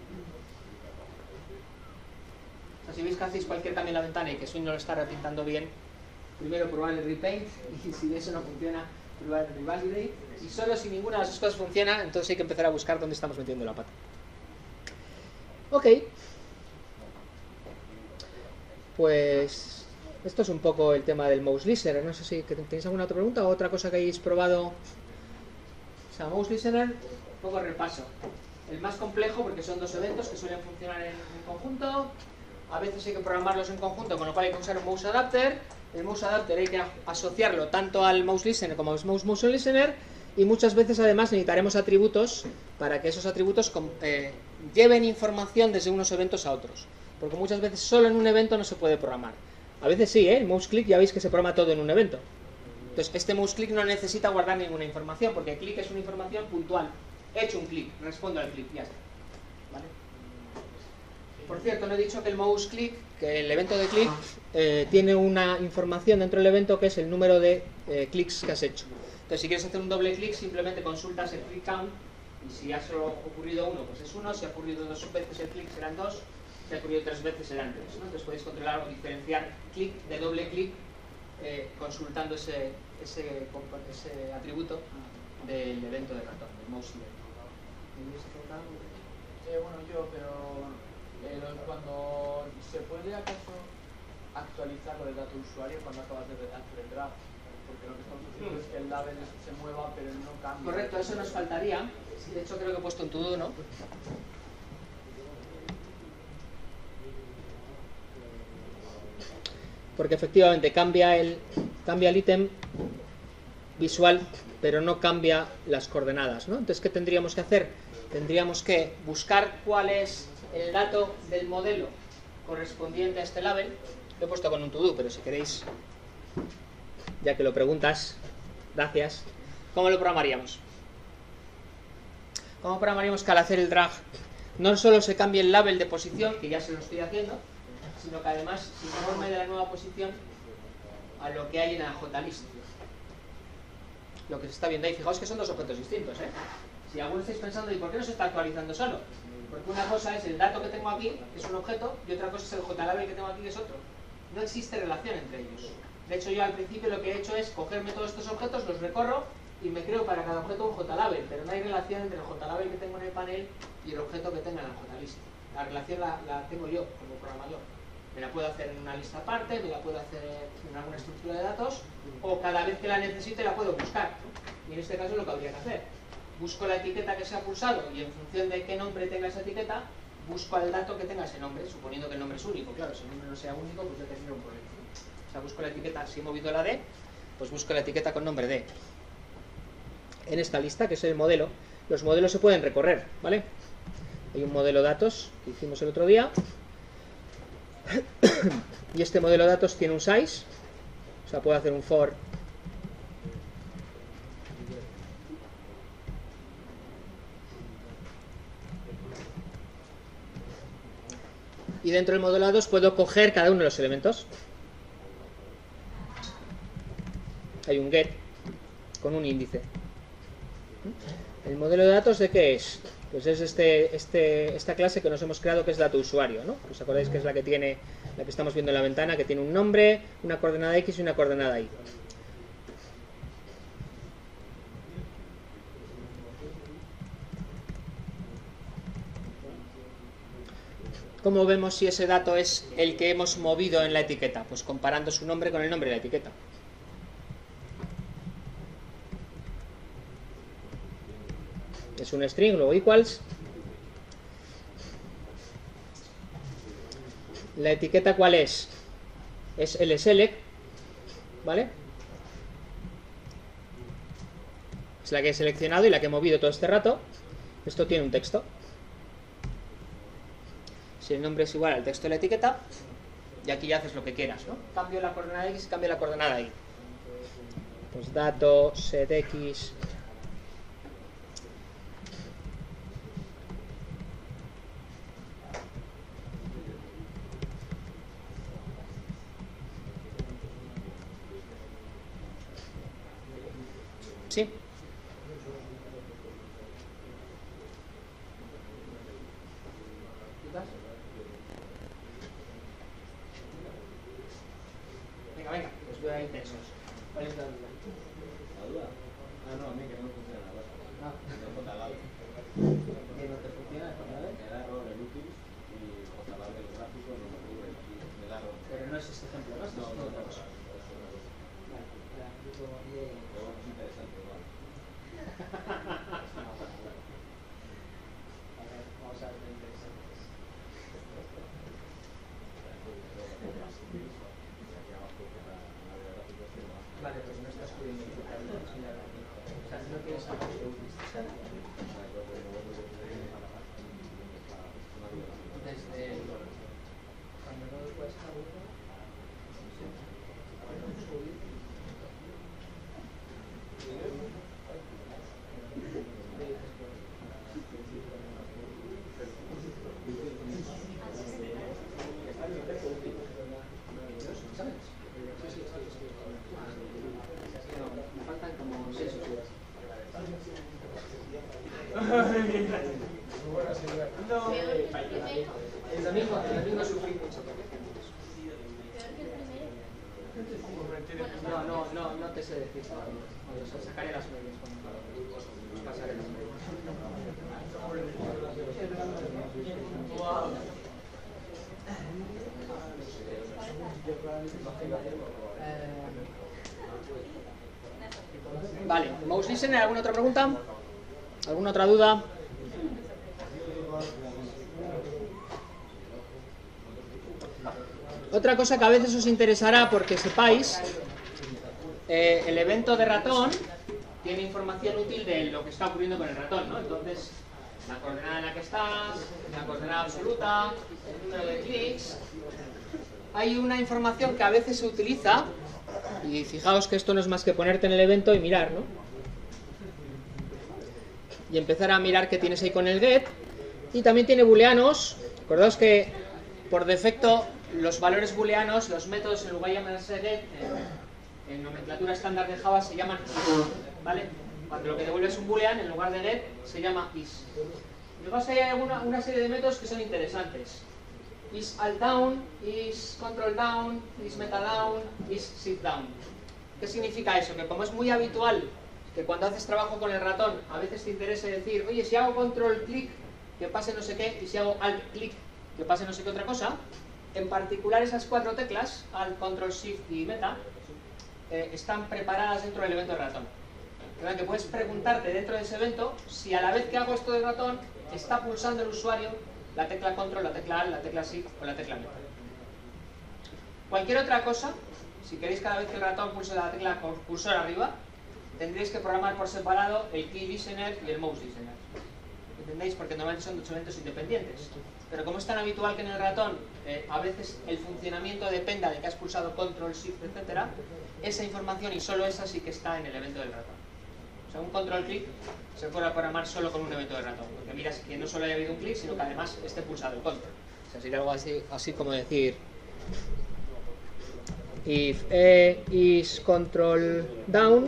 O sea, si veis que hacéis cualquier cambio en la ventana y que Swing no lo está repintando bien, primero probar el repaint, y si eso no funciona, probar el revalidate, y solo si ninguna de las dos cosas funciona, entonces hay que empezar a buscar dónde estamos metiendo la pata. Ok. Pues esto es un poco el tema del mouse listener. No sé si tenéis alguna otra pregunta o otra cosa que hayáis probado. O sea, mouse listener, un poco repaso. El más complejo porque son dos eventos que suelen funcionar en, en conjunto. A veces hay que programarlos en conjunto, con lo cual hay que usar un mouse adapter. El mouse adapter hay que asociarlo tanto al mouse listener como al mouse motion listener. Y muchas veces además necesitaremos atributos para que esos atributos eh, lleven información desde unos eventos a otros. Porque muchas veces solo en un evento no se puede programar. A veces sí, ¿eh? El mouse click ya veis que se programa todo en un evento. Entonces este mouse click no necesita guardar ninguna información, porque el click es una información puntual. He hecho un clic, respondo al clic, ya está. ¿Vale? Por cierto, no he dicho que el mouse click, que el evento de click, eh, tiene una información dentro del evento que es el número de eh, clics que has hecho. Entonces si quieres hacer un doble clic, simplemente consultas el click count, y si ha solo ocurrido uno, pues es uno, si ha ocurrido dos veces el clic serán dos, si ha ocurrido tres veces serán tres, ¿no? Entonces podéis controlar o diferenciar clic de doble clic eh, consultando ese, ese, ese atributo del evento de ratón, del mouse event. Eh, bueno, yo, pero eh, cuando se puede acaso actualizar lo del dato usuario cuando acabas de hacer el draft, porque lo que estamos diciendo es que el label se mueva pero no cambia. Correcto, eso nos faltaría. De hecho creo que he puesto un to-do, ¿no? Porque efectivamente cambia el cambia el ítem visual, pero no cambia las coordenadas, ¿no? Entonces, ¿qué tendríamos que hacer? Tendríamos que buscar cuál es el dato del modelo correspondiente a este label. Lo he puesto con un to-do, pero si queréis, ya que lo preguntas, gracias. ¿Cómo lo programaríamos? ¿Cómo programaríamos que al hacer el drag no solo se cambie el label de posición, que ya se lo estoy haciendo, sino que además se informe de la nueva posición a lo que hay en la JList? Lo que se está viendo ahí, fijaos que son dos objetos distintos, ¿eh? Si alguno estáis pensando, ¿y por qué no se está actualizando solo? Porque una cosa es el dato que tengo aquí, que es un objeto, y otra cosa es el JLabel que tengo aquí, que es otro. No existe relación entre ellos. De hecho, yo al principio lo que he hecho es cogerme todos estos objetos, los recorro y me creo para cada objeto un JLabel, pero no hay relación entre el JLabel que tengo en el panel y el objeto que tenga en la JList. La relación la, la tengo yo como programador. Me la puedo hacer en una lista aparte, me la puedo hacer en alguna estructura de datos, o cada vez que la necesite la puedo buscar. Y en este caso es lo que habría que hacer. Busco la etiqueta que se ha pulsado y en función de qué nombre tenga esa etiqueta, busco al dato que tenga ese nombre, suponiendo que el nombre es único. Claro, si el nombre no sea único, pues ya tendría un problema. O sea, busco la etiqueta, si he movido la D, pues busco la etiqueta con nombre D. En esta lista, que es el modelo, los modelos se pueden recorrer, ¿vale? Hay un modelo datos que hicimos el otro día. Y este modelo de datos tiene un size, o sea, puedo hacer un for y dentro del modelo de datos puedo coger cada uno de los elementos. Hay un get con un índice. ¿El modelo de datos de qué es? Pues es este, este, esta clase que nos hemos creado, que es dato usuario, ¿no? ¿Os acordáis que es la que tiene, la que estamos viendo en la ventana, que tiene un nombre, una coordenada X y una coordenada Y? ¿Cómo vemos si ese dato es el que hemos movido en la etiqueta? Pues comparando su nombre con el nombre de la etiqueta. Es un string, luego equals. ¿La etiqueta cuál es? Es el select, ¿vale? Es la que he seleccionado y la que he movido todo este rato. Esto tiene un texto. Si el nombre es igual al texto de la etiqueta, y aquí ya haces lo que quieras, ¿no? Cambio la coordenada X, cambio la coordenada Y. Pues dato, setX. ¿Sí? Venga, venga, os veo ahí tensos. ¿Cuál es la duda? ¿La duda? Ah, no, a mí que no me funciona la base. Ah. No. No, ¿Qué no te funciona? me da error el útil. mi J-Label gráfico no me cubre aquí, me da error. Pero no es este ejemplo, ¿no? Esto No, es no, otra no, cosa. Vale, espera, digo, yeah. Pero es interesante, igual. A ver, vamos a ver lo interesante. Vale, pues no estás pudiendo explicarlo. O sea, no tienes algo que utilizar. Desde cuando no puedes abrir, sí. Podemos subir. ¿Sabes? Sí, sí, sí, sí. No, me faltan como seis o siete. No, Peor que el primero. Es lo mismo, es lo mismo sufrir mucho. Peor que el primero. No, no, no, no te sé decir todavía. O sea, sacaré las medias cuando pasaré las medias. Vale, Mouse Listener, ¿alguna otra pregunta? ¿Alguna otra duda? Otra cosa que a veces os interesará porque sepáis, eh, el evento de ratón tiene información útil de lo que está ocurriendo con el ratón, ¿no? Entonces, la coordenada en la que estás, la coordenada absoluta, el número de clics. Hay una información que a veces se utiliza, y fijaos que esto no es más que ponerte en el evento y mirar, ¿no? Y empezar a mirar qué tienes ahí con el get. Y también tiene booleanos. Acordaos que por defecto los valores booleanos, los métodos en lugar de llamarse get, en, en nomenclatura estándar de Java se llaman is, ¿vale? Cuando lo que devuelve es un boolean, en lugar de get se llama is. Luego hay alguna, una serie de métodos que son interesantes. Is alt down, is control down, is meta down, is sit down. ¿Qué significa eso? Que como es muy habitual que cuando haces trabajo con el ratón a veces te interese decir, oye, si hago control clic, que pase no sé qué, y si hago alt clic, que pase no sé qué otra cosa, en particular esas cuatro teclas, alt, control, shift y meta, eh, están preparadas dentro del evento de ratón. ¿Verdad? Que puedes preguntarte dentro de ese evento si a la vez que hago esto de ratón está pulsando el usuario la tecla control, la tecla alt, la tecla shift o la tecla meta. Cualquier otra cosa, si queréis cada vez que el ratón pulse la tecla con cursor arriba, tendréis que programar por separado el key listener y el mouse listener. ¿Entendéis? Porque normalmente son dos eventos independientes. Pero como es tan habitual que en el ratón eh, a veces el funcionamiento dependa de que has pulsado control, shift, etcétera, esa información y solo esa sí que está en el evento del ratón. O sea, un control clic se puede programar solo con un evento de ratón, porque miras que no solo haya habido un clic, sino que además esté pulsado el control. O sea, sería algo así, así como decir if E is control down,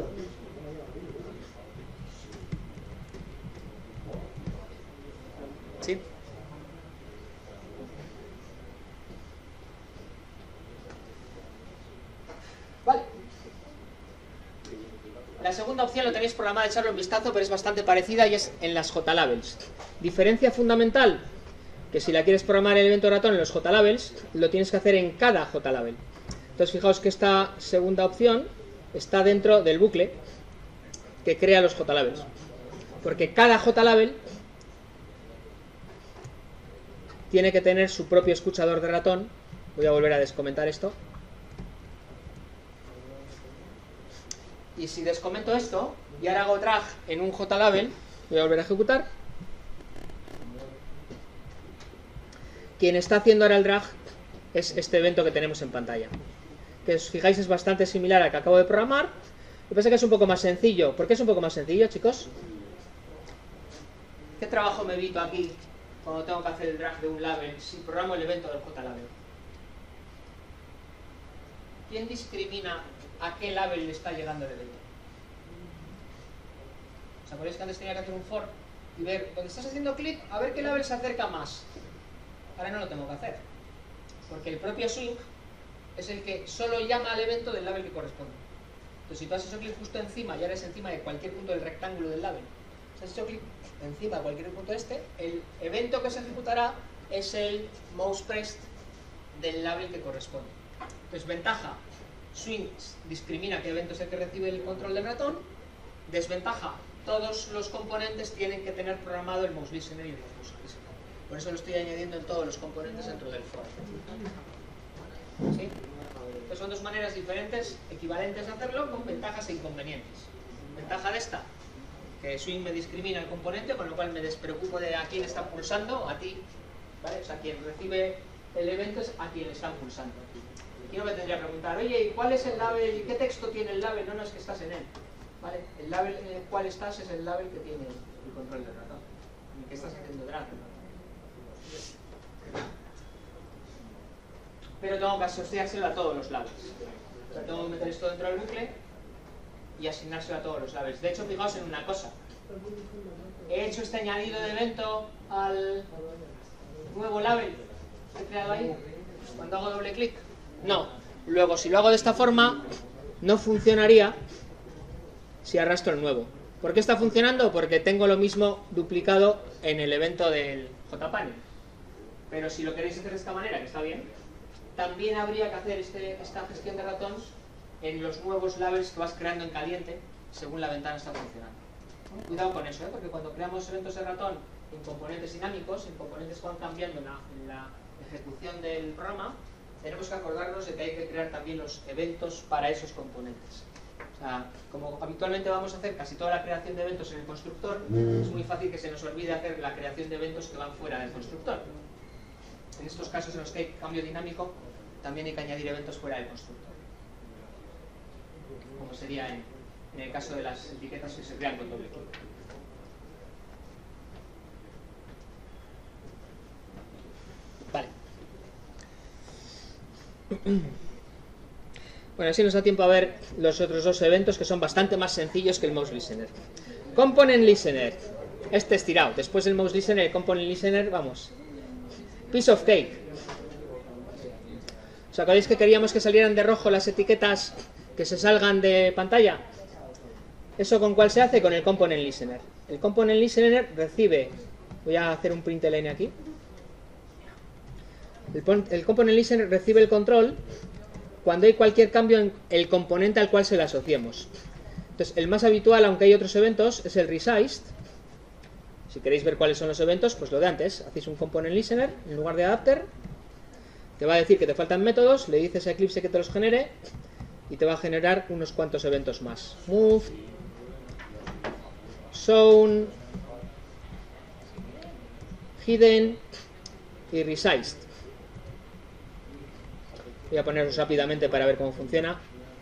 ¿sí? Vale. La segunda opción lo tenéis programada, echarle un vistazo, pero es bastante parecida y es en las J-Labels. Diferencia fundamental, que si la quieres programar el evento ratón en los J-Labels, lo tienes que hacer en cada J-Label. Entonces fijaos que esta segunda opción está dentro del bucle que crea los J-Labels. Porque cada J-Label tiene que tener su propio escuchador de ratón. Voy a volver a descomentar esto. Y si descomento esto y ahora hago drag en un J-Label, voy a volver a ejecutar. Quien está haciendo ahora el drag es este evento que tenemos en pantalla. Que os fijáis es bastante similar al que acabo de programar. Lo que pasa es que es un poco más sencillo. ¿Por qué es un poco más sencillo, chicos? ¿Qué trabajo me evito aquí cuando tengo que hacer el drag de un label si programo el evento del J-Label? ¿Quién discrimina a qué label le está llegando el evento? ¿Os acordáis que antes tenía que hacer un for y ver donde estás haciendo clic a ver qué label se acerca más? Ahora no lo tengo que hacer, porque el propio swing es el que solo llama al evento del label que corresponde. Entonces si tú has hecho clic justo encima y ahora es encima de cualquier punto del rectángulo del label, si has hecho clic encima de cualquier punto este, el evento que se ejecutará es el mouse pressed del label que corresponde. Entonces, ventaja, swing discrimina qué evento es el que recibe el control del ratón. Desventaja, todos los componentes tienen que tener programado el mouse listener y el mouse listener. Por eso lo estoy añadiendo en todos los componentes dentro del for. ¿Sí? Entonces son dos maneras diferentes, equivalentes de hacerlo, con ventajas e inconvenientes. Ventaja de esta, que swing me discrimina el componente, con lo cual me despreocupo de a quién está pulsando, a ti, ¿vale? O sea, quien recibe el evento es a quien le están pulsando. Aquí no me tendría que preguntar, oye, ¿y cuál es el label? ¿Qué texto tiene el label? No, no, es que estás en él, ¿vale? El label en el cual estás es el label que tiene el control del ratón, en el que estás haciendo drag. Pero tengo que asociárselo a todos los labels. O sea, tengo que meter esto dentro del bucle y asignárselo a todos los labels. De hecho, fijaos en una cosa. He hecho este añadido de evento al nuevo label que he creado ahí. Cuando hago doble clic. No. Luego, si lo hago de esta forma, no funcionaría si arrastro el nuevo. ¿Por qué está funcionando? Porque tengo lo mismo duplicado en el evento del jpanel. Pero si lo queréis hacer de esta manera, que está bien, también habría que hacer este, esta gestión de ratón en los nuevos labels que vas creando en caliente según la ventana está funcionando. Cuidado con eso, ¿eh? Porque cuando creamos eventos de ratón en componentes dinámicos, en componentes que van cambiando en la, en la ejecución del programa, tenemos que acordarnos de que hay que crear también los eventos para esos componentes. O sea, como habitualmente vamos a hacer casi toda la creación de eventos en el constructor, es muy fácil que se nos olvide hacer la creación de eventos que van fuera del constructor. En estos casos en los que hay cambio dinámico, también hay que añadir eventos fuera del constructor. Como sería en, en el caso de las etiquetas que se crean con doble clic. Vale. Bueno, así nos da tiempo a ver los otros dos eventos que son bastante más sencillos que el mouse listener. Component listener. Este estirado. Después del mouse listener, el component listener, vamos. Piece of cake. ¿Os acordáis que queríamos que salieran de rojo las etiquetas que se salgan de pantalla? ¿Eso con cuál se hace? Con el component listener. El component listener recibe, voy a hacer un println aquí. El, el component listener recibe el control cuando hay cualquier cambio en el componente al cual se le asociemos. Entonces, el más habitual, aunque hay otros eventos, es el resized. Si queréis ver cuáles son los eventos, pues lo de antes. Hacéis un component listener en lugar de adapter. Te va a decir que te faltan métodos, le dices a Eclipse que te los genere y te va a generar unos cuantos eventos más. Move, Zone, Hidden y Resized. Voy a poneros rápidamente para ver cómo funciona.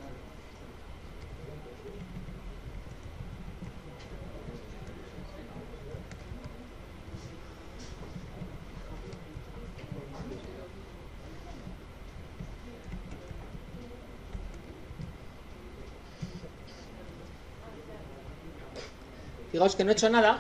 Fijaos que no he hecho nada.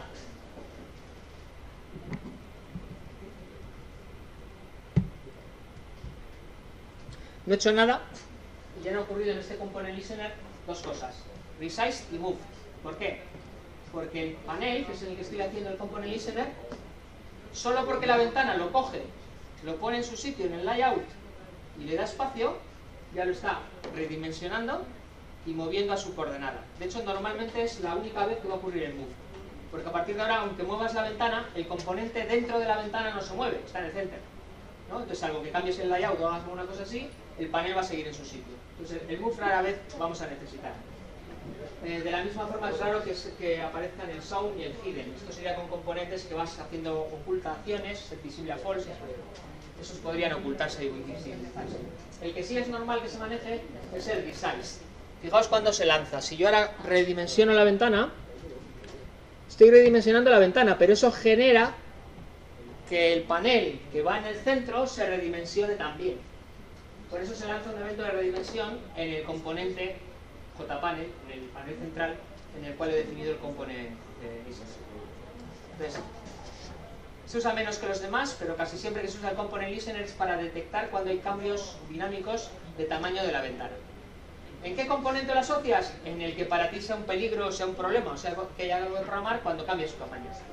No he hecho nada y ya han ocurrido en este component listener dos cosas. Resize y move. ¿Por qué? Porque el panel, que es en el que estoy haciendo el component listener, solo porque la ventana lo coge, lo pone en su sitio en el layout y le da espacio, ya lo está redimensionando y moviendo a su coordenada. De hecho, normalmente es la única vez que va a ocurrir el move. Porque a partir de ahora, aunque muevas la ventana, el componente dentro de la ventana no se mueve, está en el center, ¿no? Entonces, salvo que cambies el layout o hagas alguna cosa así, el panel va a seguir en su sitio. Entonces, el move rara vez vamos a necesitar. Eh, de la misma forma es raro que, se, que aparezcan el zone y el hidden. Esto sería con componentes que vas haciendo ocultaciones, set visible a false. Esos podrían ocultarse y invisibilizarse. El que sí es normal que se maneje es el resize. Fijaos cuando se lanza. Si yo ahora redimensiono la ventana, estoy redimensionando la ventana, pero eso genera que el panel que va en el centro se redimensione también. Por eso se lanza un evento de redimensión en el componente jpanel, en el panel central, en el cual he definido el componente listener. Entonces, se usa menos que los demás, pero casi siempre que se usa el component listener es para detectar cuando hay cambios dinámicos de tamaño de la ventana. ¿En qué componente lo asocias? En el que para ti sea un peligro o sea un problema, o sea que haya algo de programar cuando cambie su tamaño.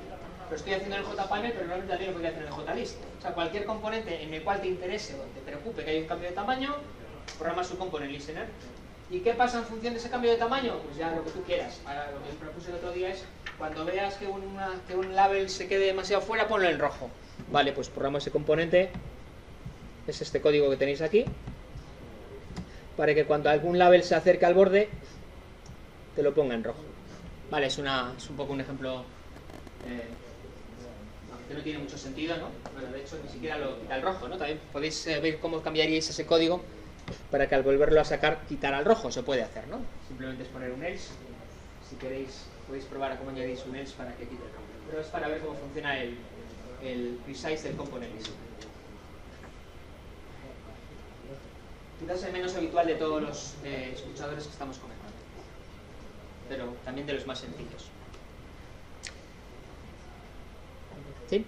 lo estoy haciendo en el JPanel, pero realmente también lo podría hacer en el JList. O sea, cualquier componente en el cual te interese o te preocupe que haya un cambio de tamaño, programas su component listener. ¿Y qué pasa en función de ese cambio de tamaño? Pues ya lo que tú quieras. Ahora, lo que os propuse el otro día es, cuando veas que, una, que un label se quede demasiado fuera, ponlo en rojo. Vale, pues programa ese componente, es este código que tenéis aquí, para que cuando algún label se acerque al borde, te lo ponga en rojo. Vale, es, una, es un poco un ejemplo eh, que no tiene mucho sentido, ¿no? Bueno, de hecho, ni siquiera lo quita el rojo, ¿no? También podéis eh, ver cómo cambiaríais ese código para que al volverlo a sacar, quitar al rojo. Se puede hacer, ¿no? Simplemente es poner un else. Si queréis, podéis probar a cómo añadís un else para que quite el rojo. Pero es para ver cómo funciona el, el resize del component list. Quizás el menos habitual de todos los eh, escuchadores que estamos comentando, pero también de los más sencillos. ¿Sí?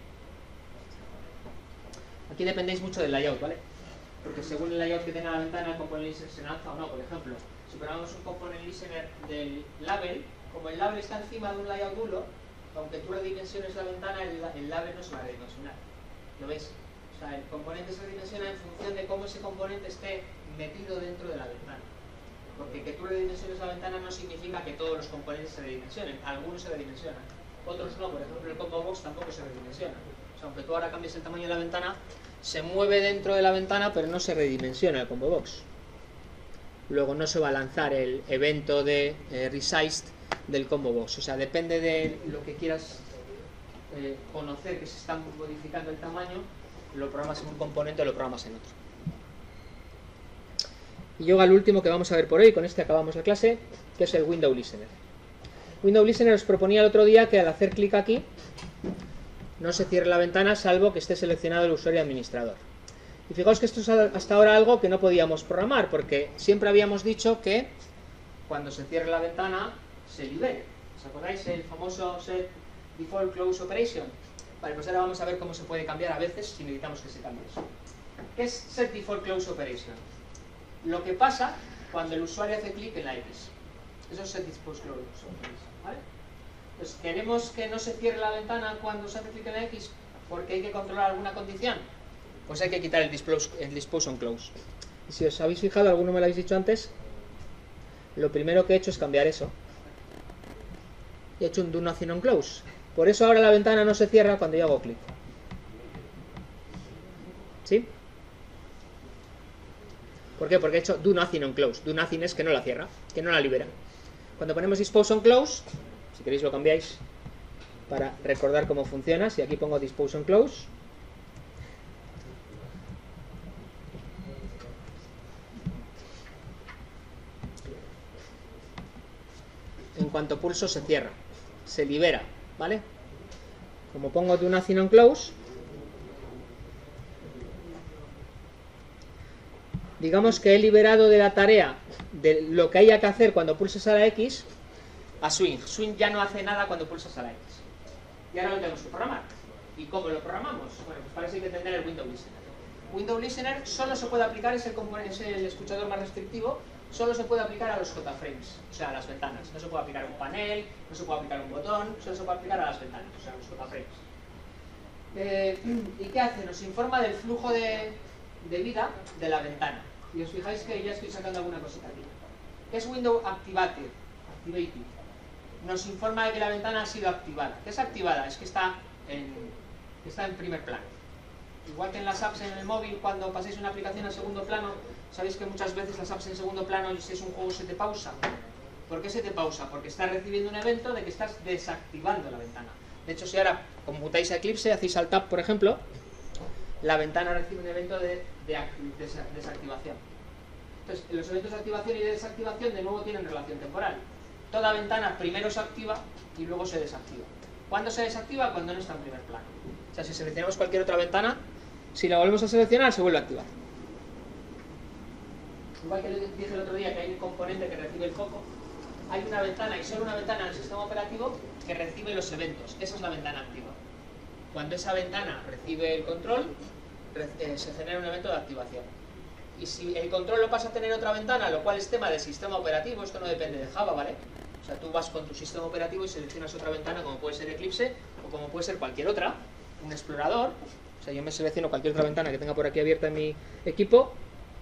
Aquí dependéis mucho del layout, ¿vale? Porque según el layout que tenga la ventana, el component listener se lanza o no. Por ejemplo, si ponemos un component listener del label, como el label está encima de un layout duro, aunque tú redimensiones la ventana, el, el label no se va a redimensionar. ¿Lo veis? O sea, el componente se redimensiona en función de cómo ese componente esté metido dentro de la ventana. Porque que tú redimensiones la ventana no significa que todos los componentes se redimensionen. Algunos se redimensionan, otros no. Por ejemplo, el combo box tampoco se redimensiona. O sea, aunque tú ahora cambies el tamaño de la ventana, se mueve dentro de la ventana, pero no se redimensiona el combo box. Luego no se va a lanzar el evento de eh, resized del combo box. O sea, depende de lo que quieras eh, conocer, que se está modificando el tamaño, lo programas en un componente o lo programas en otro. Y llega el último que vamos a ver por hoy, con este acabamos la clase, que es el Window Listener. Window Listener os proponía el otro día que al hacer clic aquí no se cierre la ventana salvo que esté seleccionado el usuario administrador. Y fijaos que esto es hasta ahora algo que no podíamos programar, porque siempre habíamos dicho que cuando se cierre la ventana se libere. ¿Os acordáis el famoso set default close operation? Vale, pues ahora vamos a ver cómo se puede cambiar a veces si necesitamos que se cambie eso. ¿Qué es set default close operation? Lo que pasa cuando el usuario hace clic en la X. Eso es set default close operation, ¿vale? Pues queremos que no se cierre la ventana cuando se hace clic en la X porque hay que controlar alguna condición. Pues hay que quitar el dispose, el dispose on close. Y si os habéis fijado, alguno me lo habéis dicho antes, lo primero que he hecho es cambiar eso. Y he hecho un do nothing on close. Por eso ahora la ventana no se cierra cuando yo hago clic. ¿Sí? ¿Por qué? Porque he hecho do nothing on close. Do nothing es que no la cierra, que no la libera. Cuando ponemos dispose on close, si queréis lo cambiáis para recordar cómo funciona. Si aquí pongo dispose on close, en cuanto pulso se cierra, se libera, ¿vale? Como pongo do nothing on close, digamos que he liberado de la tarea de lo que haya que hacer cuando pulses a la X a swing. Swing ya no hace nada cuando pulsas a la X. Y ahora lo tenemos que programar. ¿Y cómo lo programamos? Bueno, pues para eso hay que entender el Window Listener. Window Listener solo se puede aplicar, es el, es el escuchador más restrictivo, solo se puede aplicar a los J-frames, o sea, a las ventanas. No se puede aplicar a un panel, no se puede aplicar a un botón, solo se puede aplicar a las ventanas, o sea, a los J-frames. Eh, ¿Y qué hace? Nos informa del flujo de, de vida de la ventana. Y os fijáis que ya estoy sacando alguna cosita aquí. ¿Qué es Window Activated? Activated. Nos informa de que la ventana ha sido activada. ¿Qué es activada? Es que está en, está en primer plano. Igual que en las apps en el móvil, cuando pasáis una aplicación a segundo plano, sabéis que muchas veces las apps en segundo plano, y si es un juego, se te pausa. ¿Por qué se te pausa? Porque estás recibiendo un evento de que estás desactivando la ventana. De hecho, si ahora computáis a Eclipse, hacéis al tab, por ejemplo, la ventana recibe un evento de, de, de desactivación. Entonces, los eventos de activación y de desactivación de nuevo tienen relación temporal. Toda ventana primero se activa y luego se desactiva. ¿Cuándo se desactiva? Cuando no está en primer plano. O sea, si seleccionamos cualquier otra ventana, si la volvemos a seleccionar, se vuelve a activar. Igual que dije el otro día que hay un componente que recibe el foco, hay una ventana y solo una ventana en el sistema operativo que recibe los eventos. Esa es la ventana activa. Cuando esa ventana recibe el control, eh, se genera un evento de activación. Y si el control lo pasa a tener otra ventana, lo cual es tema del sistema operativo, esto no depende de Java, ¿vale? O sea, tú vas con tu sistema operativo y seleccionas otra ventana, como puede ser Eclipse o como puede ser cualquier otra, un explorador. O sea, yo me selecciono cualquier otra ventana que tenga por aquí abierta en mi equipo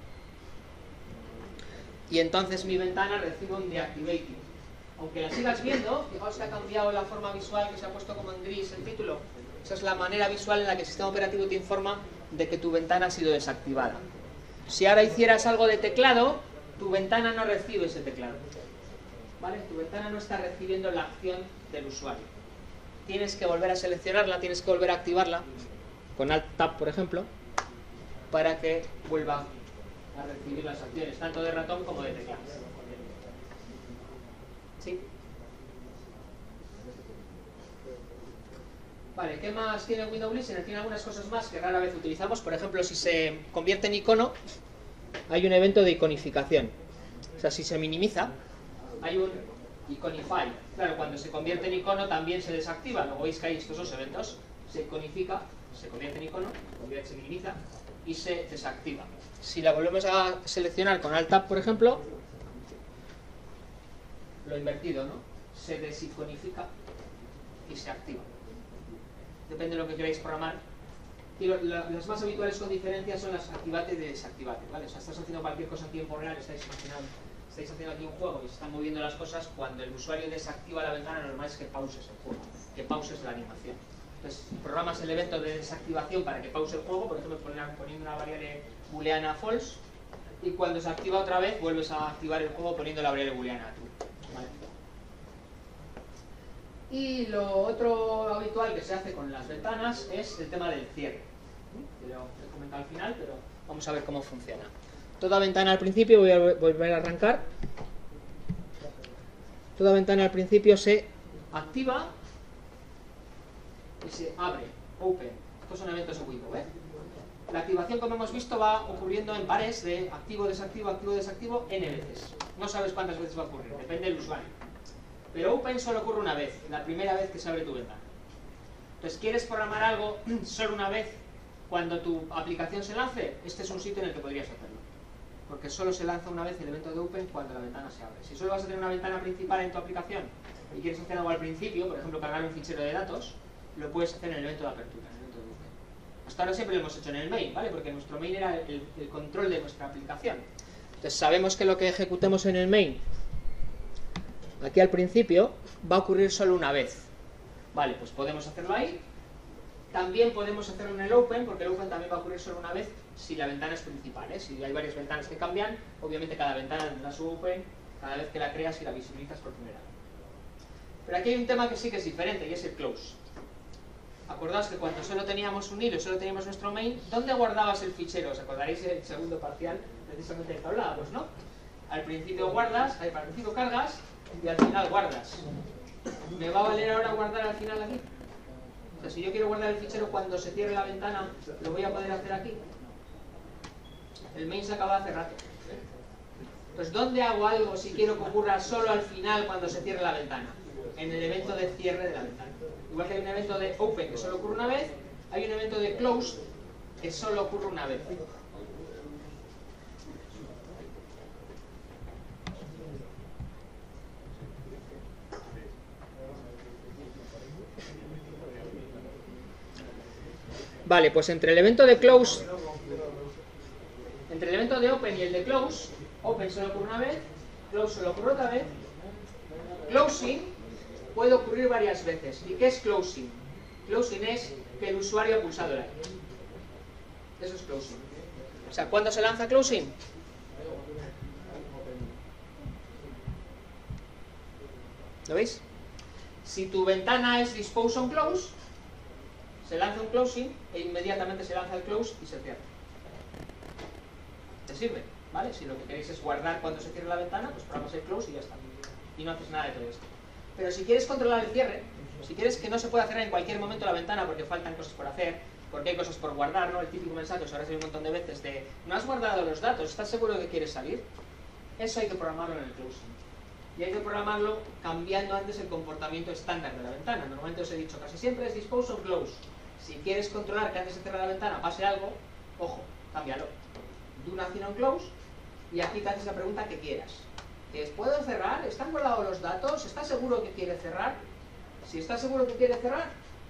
y entonces mi ventana recibe un deactivating. Aunque la sigas viendo, fijaos que ha cambiado la forma visual, que se ha puesto como en gris el título. Esa es la manera visual en la que el sistema operativo te informa de que tu ventana ha sido desactivada. Si ahora hicieras algo de teclado, tu ventana no recibe ese teclado, ¿vale? Tu ventana no está recibiendo la acción del usuario. Tienes que volver a seleccionarla, tienes que volver a activarla, con Alt Tab, por ejemplo, para que vuelva a recibir las acciones, tanto de ratón como de teclado. ¿Sí? Vale, ¿qué más tiene Windows Listener? Tiene algunas cosas más que rara vez utilizamos. Por ejemplo, si se convierte en icono, hay un evento de iconificación. O sea, si se minimiza, hay un iconify. Claro, cuando se convierte en icono también se desactiva. Luego veis que hay estos dos eventos. Se iconifica, se convierte en icono, se minimiza y se desactiva. Si la volvemos a seleccionar con Alt Tab, por ejemplo, lo invertido, ¿no? Se desiconifica y se activa. Depende de lo que queráis programar. Y lo, la, las más habituales con diferencia son las activate y desactivate, ¿vale? O sea, estás haciendo cualquier cosa en tiempo real, estáis imaginando, estáis haciendo aquí un juego y se están moviendo las cosas. Cuando el usuario desactiva la ventana, lo normal es que pauses el juego, que pauses la animación. Entonces, programas el evento de desactivación para que pause el juego, por ejemplo, poniendo una variable booleana false, y cuando se activa otra vez, vuelves a activar el juego poniendo la variable booleana true, ¿vale? Y lo otro habitual que se hace con las ventanas es el tema del cierre. Que lo he comentado al final, pero vamos a ver cómo funciona. Toda ventana al principio, voy a volver a arrancar. Toda ventana al principio se activa y se abre, open. Estos son eventos de Windows, ¿eh? La activación, como hemos visto, va ocurriendo en pares de activo, desactivo, activo, desactivo, n veces. No sabes cuántas veces va a ocurrir, depende del usuario. Pero open solo ocurre una vez, la primera vez que se abre tu ventana. Entonces, ¿quieres programar algo solo una vez cuando tu aplicación se lance? Este es un sitio en el que podrías hacerlo. Porque solo se lanza una vez el evento de open cuando la ventana se abre. Si solo vas a tener una ventana principal en tu aplicación y quieres hacer algo al principio, por ejemplo, cargar un fichero de datos, lo puedes hacer en el evento de apertura, en el evento de open. Hasta ahora siempre lo hemos hecho en el main, ¿vale? Porque nuestro main era el, el control de nuestra aplicación. Entonces, sabemos que lo que ejecutemos en el main aquí al principio va a ocurrir solo una vez. Vale, pues podemos hacerlo ahí. También podemos hacerlo en el open, porque el open también va a ocurrir solo una vez si la ventana es principal, ¿eh? Si hay varias ventanas que cambian, obviamente cada ventana tendrá su open cada vez que la creas y la visibilizas por primera vez. Pero aquí hay un tema que sí que es diferente y es el close. Acordaos que cuando solo teníamos un hilo, solo teníamos nuestro main, ¿dónde guardabas el fichero? ¿Os acordaréis el segundo parcial precisamente del que hablábamos, ¿no? Al principio guardas, al principio cargas y al final guardas. ¿Me va a valer ahora guardar al final aquí? O sea, si yo quiero guardar el fichero cuando se cierre la ventana, ¿lo voy a poder hacer aquí? El main se acaba hace rato. Pues ¿dónde hago algo si quiero que ocurra solo al final cuando se cierre la ventana? En el evento de cierre de la ventana. Igual que hay un evento de open que solo ocurre una vez, hay un evento de close que solo ocurre una vez. Vale, pues entre el evento de close, entre el evento de open y el de close, open solo ocurre una vez, close solo ocurre otra vez. Closing puede ocurrir varias veces. ¿Y qué es closing? Closing es que el usuario ha pulsado la I. Eso es closing. O sea, ¿cuándo se lanza closing? ¿Lo veis? Si tu ventana es dispose on close, se lanza un closing e inmediatamente se lanza el close y se cierra. Te sirve, ¿vale? Si lo que queréis es guardar cuando se cierre la ventana, pues programas el close y ya está. Y no haces nada de todo esto. Pero si quieres controlar el cierre, si quieres que no se pueda cerrar en cualquier momento la ventana porque faltan cosas por hacer, porque hay cosas por guardar, ¿no? El típico mensaje, os habrá salido un montón de veces de no has guardado los datos, ¿estás seguro de que quieres salir? Eso hay que programarlo en el closing. Y hay que programarlo cambiando antes el comportamiento estándar de la ventana. Normalmente os he dicho, casi siempre es dispose on close. Si quieres controlar que antes de cerrar la ventana pase algo, ojo, cámbialo. Do nothing on close y aquí te haces la pregunta que quieras. es, ¿puedo cerrar? ¿Están guardados los datos? ¿Está seguro que quiere cerrar? Si está seguro que quiere cerrar,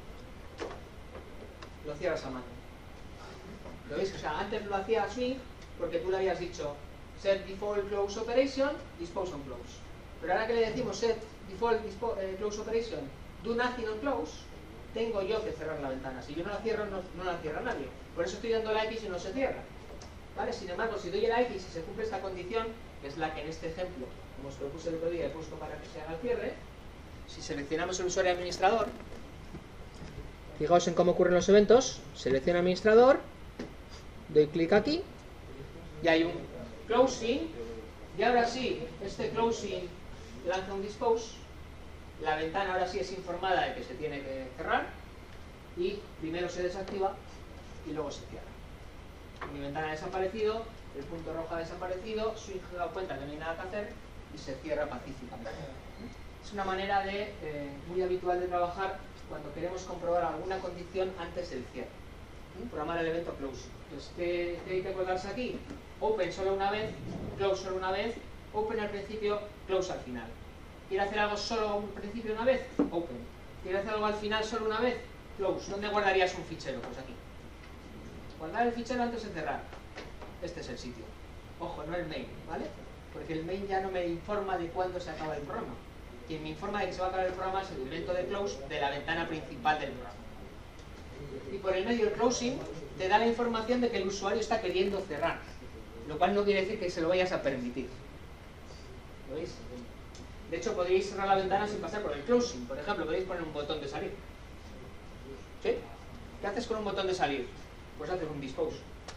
lo cierras a mano. ¿Lo veis? O sea, antes lo hacía Swing porque tú le habías dicho set default close operation, dispose on close. Pero ahora que le decimos set default dispo, eh, close operation, do nothing on close, tengo yo que cerrar la ventana. Si yo no la cierro, no, no la cierra nadie. Por eso estoy dando la X y no se cierra. ¿Vale? Sin embargo, si doy la X y se cumple esta condición, que es la que en este ejemplo, como os propuse el otro día, he puesto para que se haga el cierre, si seleccionamos el usuario administrador, fijaos en cómo ocurren los eventos, selecciono administrador, doy clic aquí, y hay un closing, y ahora sí, este closing lanza un dispose, la ventana ahora sí es informada de que se tiene que cerrar, y primero se desactiva y luego se cierra. Mi ventana ha desaparecido, el punto rojo ha desaparecido, Swing se ha dado cuenta que no hay nada que hacer y se cierra pacíficamente. Es una manera de, eh, muy habitual de trabajar cuando queremos comprobar alguna condición antes del cierre. ¿Sí? Programar el evento close. Entonces, ¿qué, ¿qué hay que acordarse aquí? Open solo una vez, close solo una vez, open al principio, close al final. ¿Quiere hacer algo solo al principio una vez? Open. ¿Quiere hacer algo al final solo una vez? Close. ¿Dónde guardarías un fichero? Pues aquí. Guardar el fichero antes de cerrar. Este es el sitio. Ojo, no el main, ¿vale? Porque el main ya no me informa de cuándo se acaba el programa. Quien me informa de que se va a acabar el programa es el evento de close de la ventana principal del programa. Y por el medio el closing te da la información de que el usuario está queriendo cerrar, lo cual no quiere decir que se lo vayas a permitir. ¿Lo veis? De hecho, podríais cerrar la ventana sin pasar por el closing. Por ejemplo, podéis poner un botón de salir. ¿Sí? ¿Qué haces con un botón de salir? Pues haces un dispose.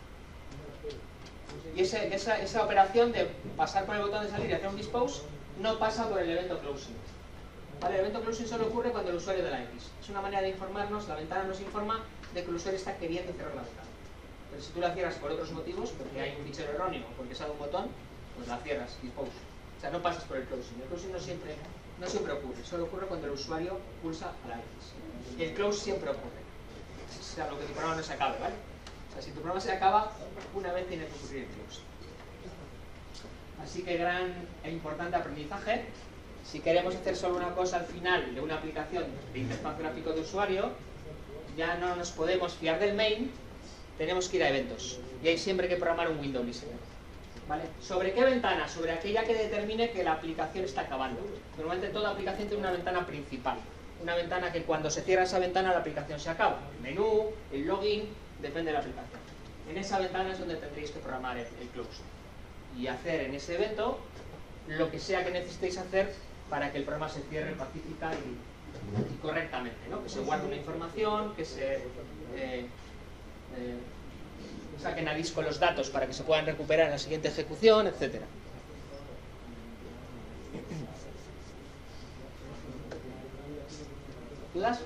Y ese, esa, esa operación de pasar por el botón de salir y hacer un dispose no pasa por el evento closing. ¿Vale? El evento closing solo ocurre cuando el usuario da la X. Es una manera de informarnos, la ventana nos informa de que el usuario está queriendo cerrar la ventana. Pero si tú la cierras por otros motivos, porque hay un fichero erróneo o porque se ha dado un botón, pues la cierras, dispose. O sea, no pasas por el closing. El closing no siempre, no siempre ocurre, solo ocurre cuando el usuario pulsa a la X. El close siempre ocurre. O sea, lo que tu programa no se acabe, ¿vale? O sea, si tu programa se acaba, una vez tiene que ocurrir el close. Así que gran e importante aprendizaje. Si queremos hacer solo una cosa al final de una aplicación de interfaz gráfico de usuario, ya no nos podemos fiar del main, tenemos que ir a eventos. Y hay siempre que programar un window listener. ¿Vale? ¿Sobre qué ventana? Sobre aquella que determine que la aplicación está acabando. Normalmente toda aplicación tiene una ventana principal. Una ventana que cuando se cierra esa ventana la aplicación se acaba. El menú, el login, depende de la aplicación. En esa ventana es donde tendréis que programar el, el close. Y hacer en ese evento lo que sea que necesitéis hacer para que el programa se cierre pacífica y, y correctamente, ¿no? Que se guarde una información, que se eh, eh, saquen a disco los datos para que se puedan recuperar en la siguiente ejecución, etcétera. ¿Dudas?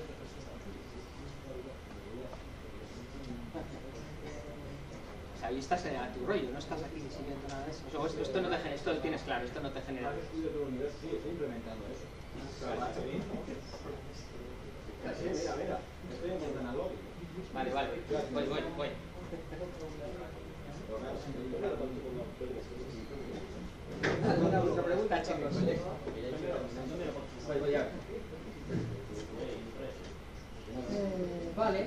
O sea, ahí estás a tu rollo, no estás aquí siguiendo nada de eso. O sea, esto, esto no te genera, esto lo tienes claro, esto no te genera. Sí, estoy implementando eso. Mira, mira, estoy en el analógico. Vale, vale, voy, voy, voy. ¿Alguna otra pregunta, chicos? Voy, voy a ver. Eh, vale.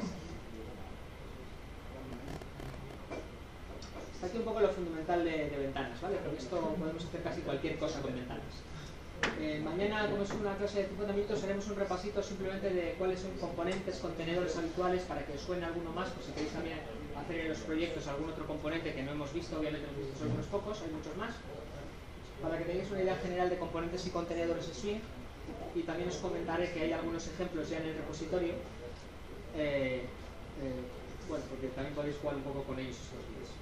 Está aquí un poco lo fundamental de, de ventanas, ¿vale? Porque esto podemos hacer casi cualquier cosa con ventanas. Eh, mañana, como es una clase de cincuenta minutos, haremos un repasito simplemente de cuáles son componentes, contenedores habituales, para que os suene alguno más, por si queréis también hacer en los proyectos algún otro componente que no hemos visto. Obviamente hemos visto solo unos pocos, hay muchos más, para que tengáis una idea general de componentes y contenedores de Swing. Y también os comentaré que hay algunos ejemplos ya en el repositorio, eh, eh, bueno, porque también podéis jugar un poco con ellos estos días.